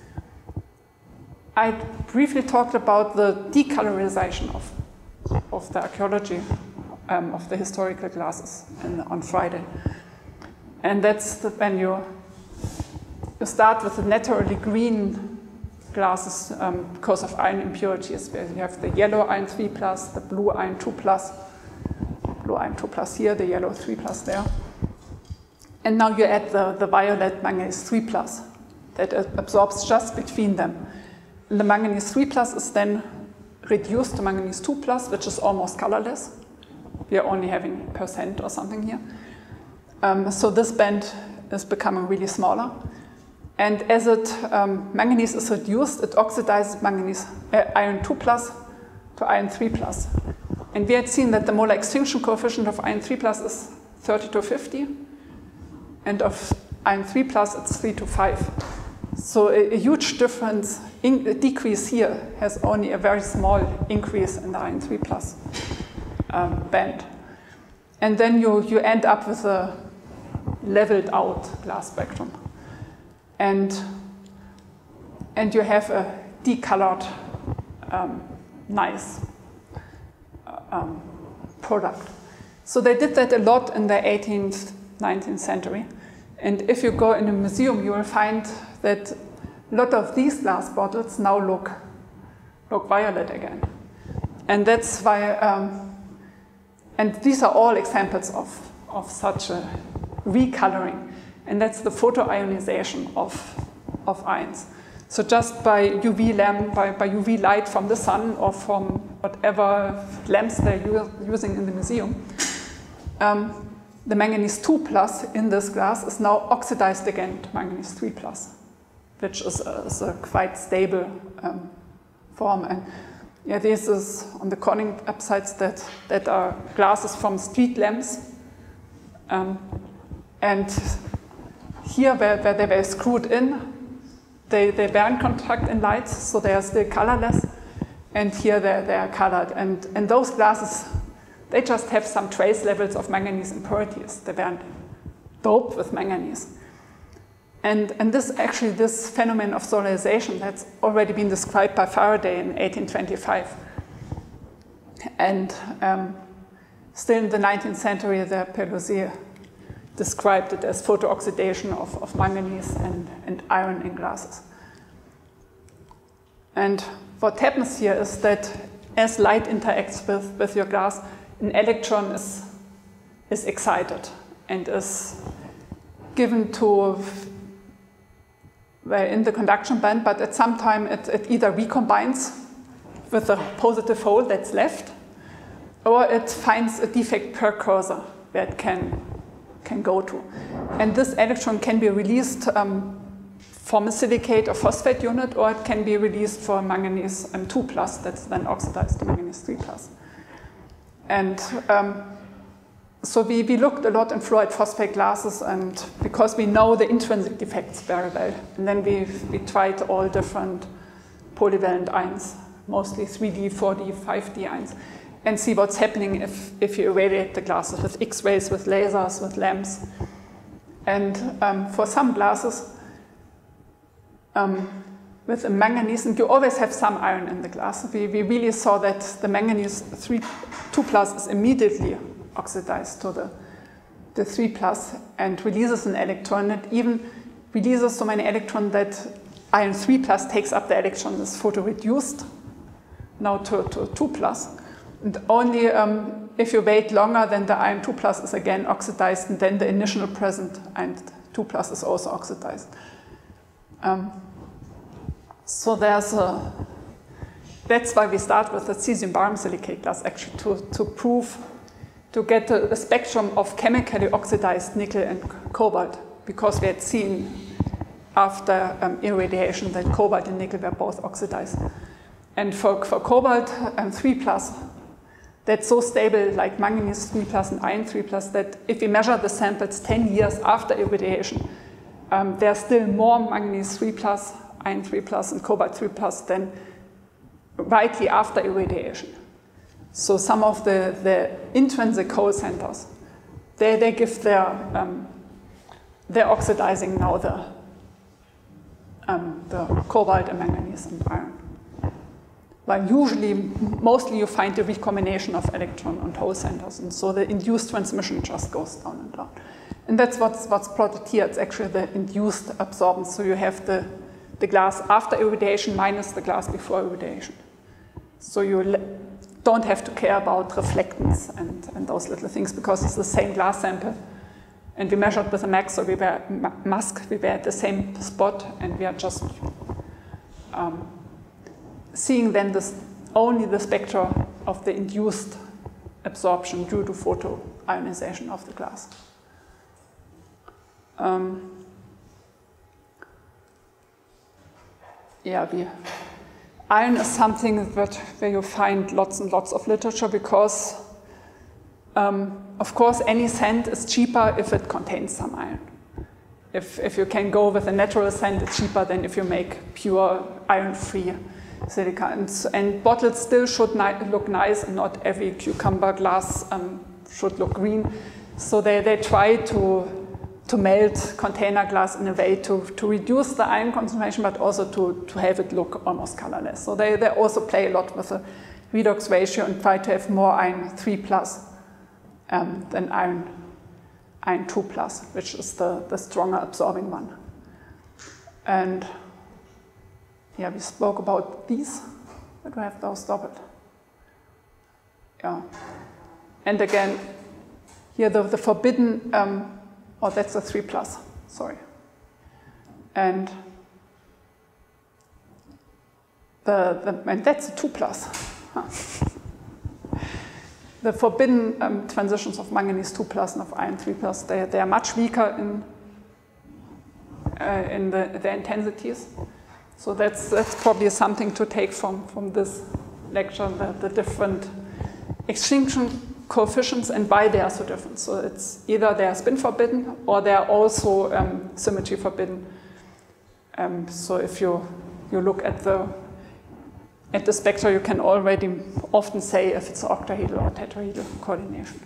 I briefly talked about the decolorization of, of the archaeology um, of the historical glasses in, on Friday. And that's the, when you, you start with the naturally green glasses um, because of iron impurities, where you have the yellow iron three plus, the blue iron two plus, blue iron two plus here, the yellow three plus there. And now you add the, the violet manganese three plus that absorbs just between them. And the manganese three plus is then reduced to manganese two plus, which is almost colorless. We are only having percent or something here. Um, so this band is becoming really smaller. And as it, um, manganese is reduced, it oxidizes manganese uh, iron two plus to iron three plus. And we had seen that the molar extinction coefficient of iron three plus is thirty to fifty, and of iron three plus it's three to five. So a, a huge difference, in, a decrease here has only a very small increase in the iron three plus um, band. And then you, you end up with a leveled out glass spectrum. And, and you have a decolored, um, nice uh, um, product. So they did that a lot in the eighteenth, nineteenth century. And if you go in a museum, you will find that a lot of these glass bottles now look, look violet again. And that's why, um, and these are all examples of, of such a recoloring. And that's the photoionization of, of ions. So just by U V lamp, by, by U V light from the sun or from whatever lamps they're using in the museum, um, the manganese two plus in this glass is now oxidized again to manganese three plus, which is a, is a quite stable um, form. And yeah, this is on the Corning websites that, that are glasses from street lamps. Um, and here, where, where they were screwed in, they, they weren't contact in lights, so they are still colorless. And here they, they are colored. And, and those glasses, they just have some trace levels of manganese impurities. They weren't doped with manganese. And, and this actually, this phenomenon of solarization, that's already been described by Faraday in eighteen twenty-five. And um, still in the nineteenth century, the Pelosi described it as photooxidation of, of manganese and, and iron in glasses. And what happens here is that as light interacts with, with your glass, an electron is, is excited and is given to, well, in the conduction band, but at some time it, it either recombines with the positive hole that's left, or it finds a defect precursor where it can, can go to. And this electron can be released um, from a silicate or phosphate unit, or it can be released for manganese um, two plus that's then oxidized to manganese three plus. And um, so we, we looked a lot in fluoride phosphate glasses, and because we know the intrinsic defects very well. And then we, we tried all different polyvalent ions, mostly three D, four D, five D ions, and see what's happening if, if you irradiate the glasses with X-rays, with lasers, with lamps. And um, for some glasses, um, with a manganese, and you always have some iron in the glass, we, we really saw that the manganese two plus is immediately oxidized to the, the three plus and releases an electron. It even releases so many electrons that iron three plus takes up the electron, is photoreduced now to, to two plus. And only um, if you wait longer, then the iron two plus is again oxidized, and then the initial present iron two plus is also oxidized. Um, so there's a, that's why we start with the cesium barium silicate glass, actually, to, to prove, to get a, a spectrum of chemically oxidized nickel and cobalt, because we had seen after um, irradiation that cobalt and nickel were both oxidized. And for, for cobalt um, three plus, that's so stable, like manganese three plus and iron three plus, that if we measure the samples ten years after irradiation, um, there's still more manganese three plus, iron three plus, and cobalt three plus than rightly after irradiation. So some of the, the intrinsic hole centers, they, they give their, um, they're oxidizing now the, um, the cobalt and manganese and iron. But usually, mostly you find a recombination of electron and hole centers, and so the induced transmission just goes down and down. And that's what's, what's plotted here. It's actually the induced absorbance. So you have the, the glass after irradiation minus the glass before irradiation. So you don't have to care about reflectance and, and those little things, because it's the same glass sample. And we measured with a max, so we were mask, we were at the same spot, and we are just um, seeing then this, only the spectra of the induced absorption due to photoionization of the glass. Um, yeah, we, iron is something that, where you find lots and lots of literature, because, um, of course, any sand is cheaper if it contains some iron. If, if you can go with a natural sand, it's cheaper than if you make pure iron-free silica. And, and bottles still should ni look nice, and not every cucumber glass um, should look green. So they, they try to, to melt container glass in a way to, to reduce the iron concentration, but also to, to have it look almost colorless. So they, they also play a lot with the redox ratio and try to have more iron three plus um, than iron, iron two plus, which is the, the stronger absorbing one. And yeah, we spoke about these, but we have those doubled. Yeah. And again, here the, the forbidden, um, oh, that's a three plus, sorry. And the, the and that's a two plus. Huh. the forbidden um, transitions of manganese two plus and of iron three plus, they, they are much weaker in, uh, in the, the intensities. So that's, that's probably something to take from, from this lecture, the, the different extinction coefficients and why they are so different. So it's either they are spin forbidden or they are also um, symmetry forbidden. Um, so if you, you look at the At the spectra, you can already often say if it's octahedral or tetrahedral coordination.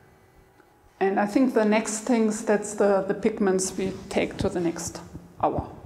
And I think the next things, that's the, the pigments we take to the next hour.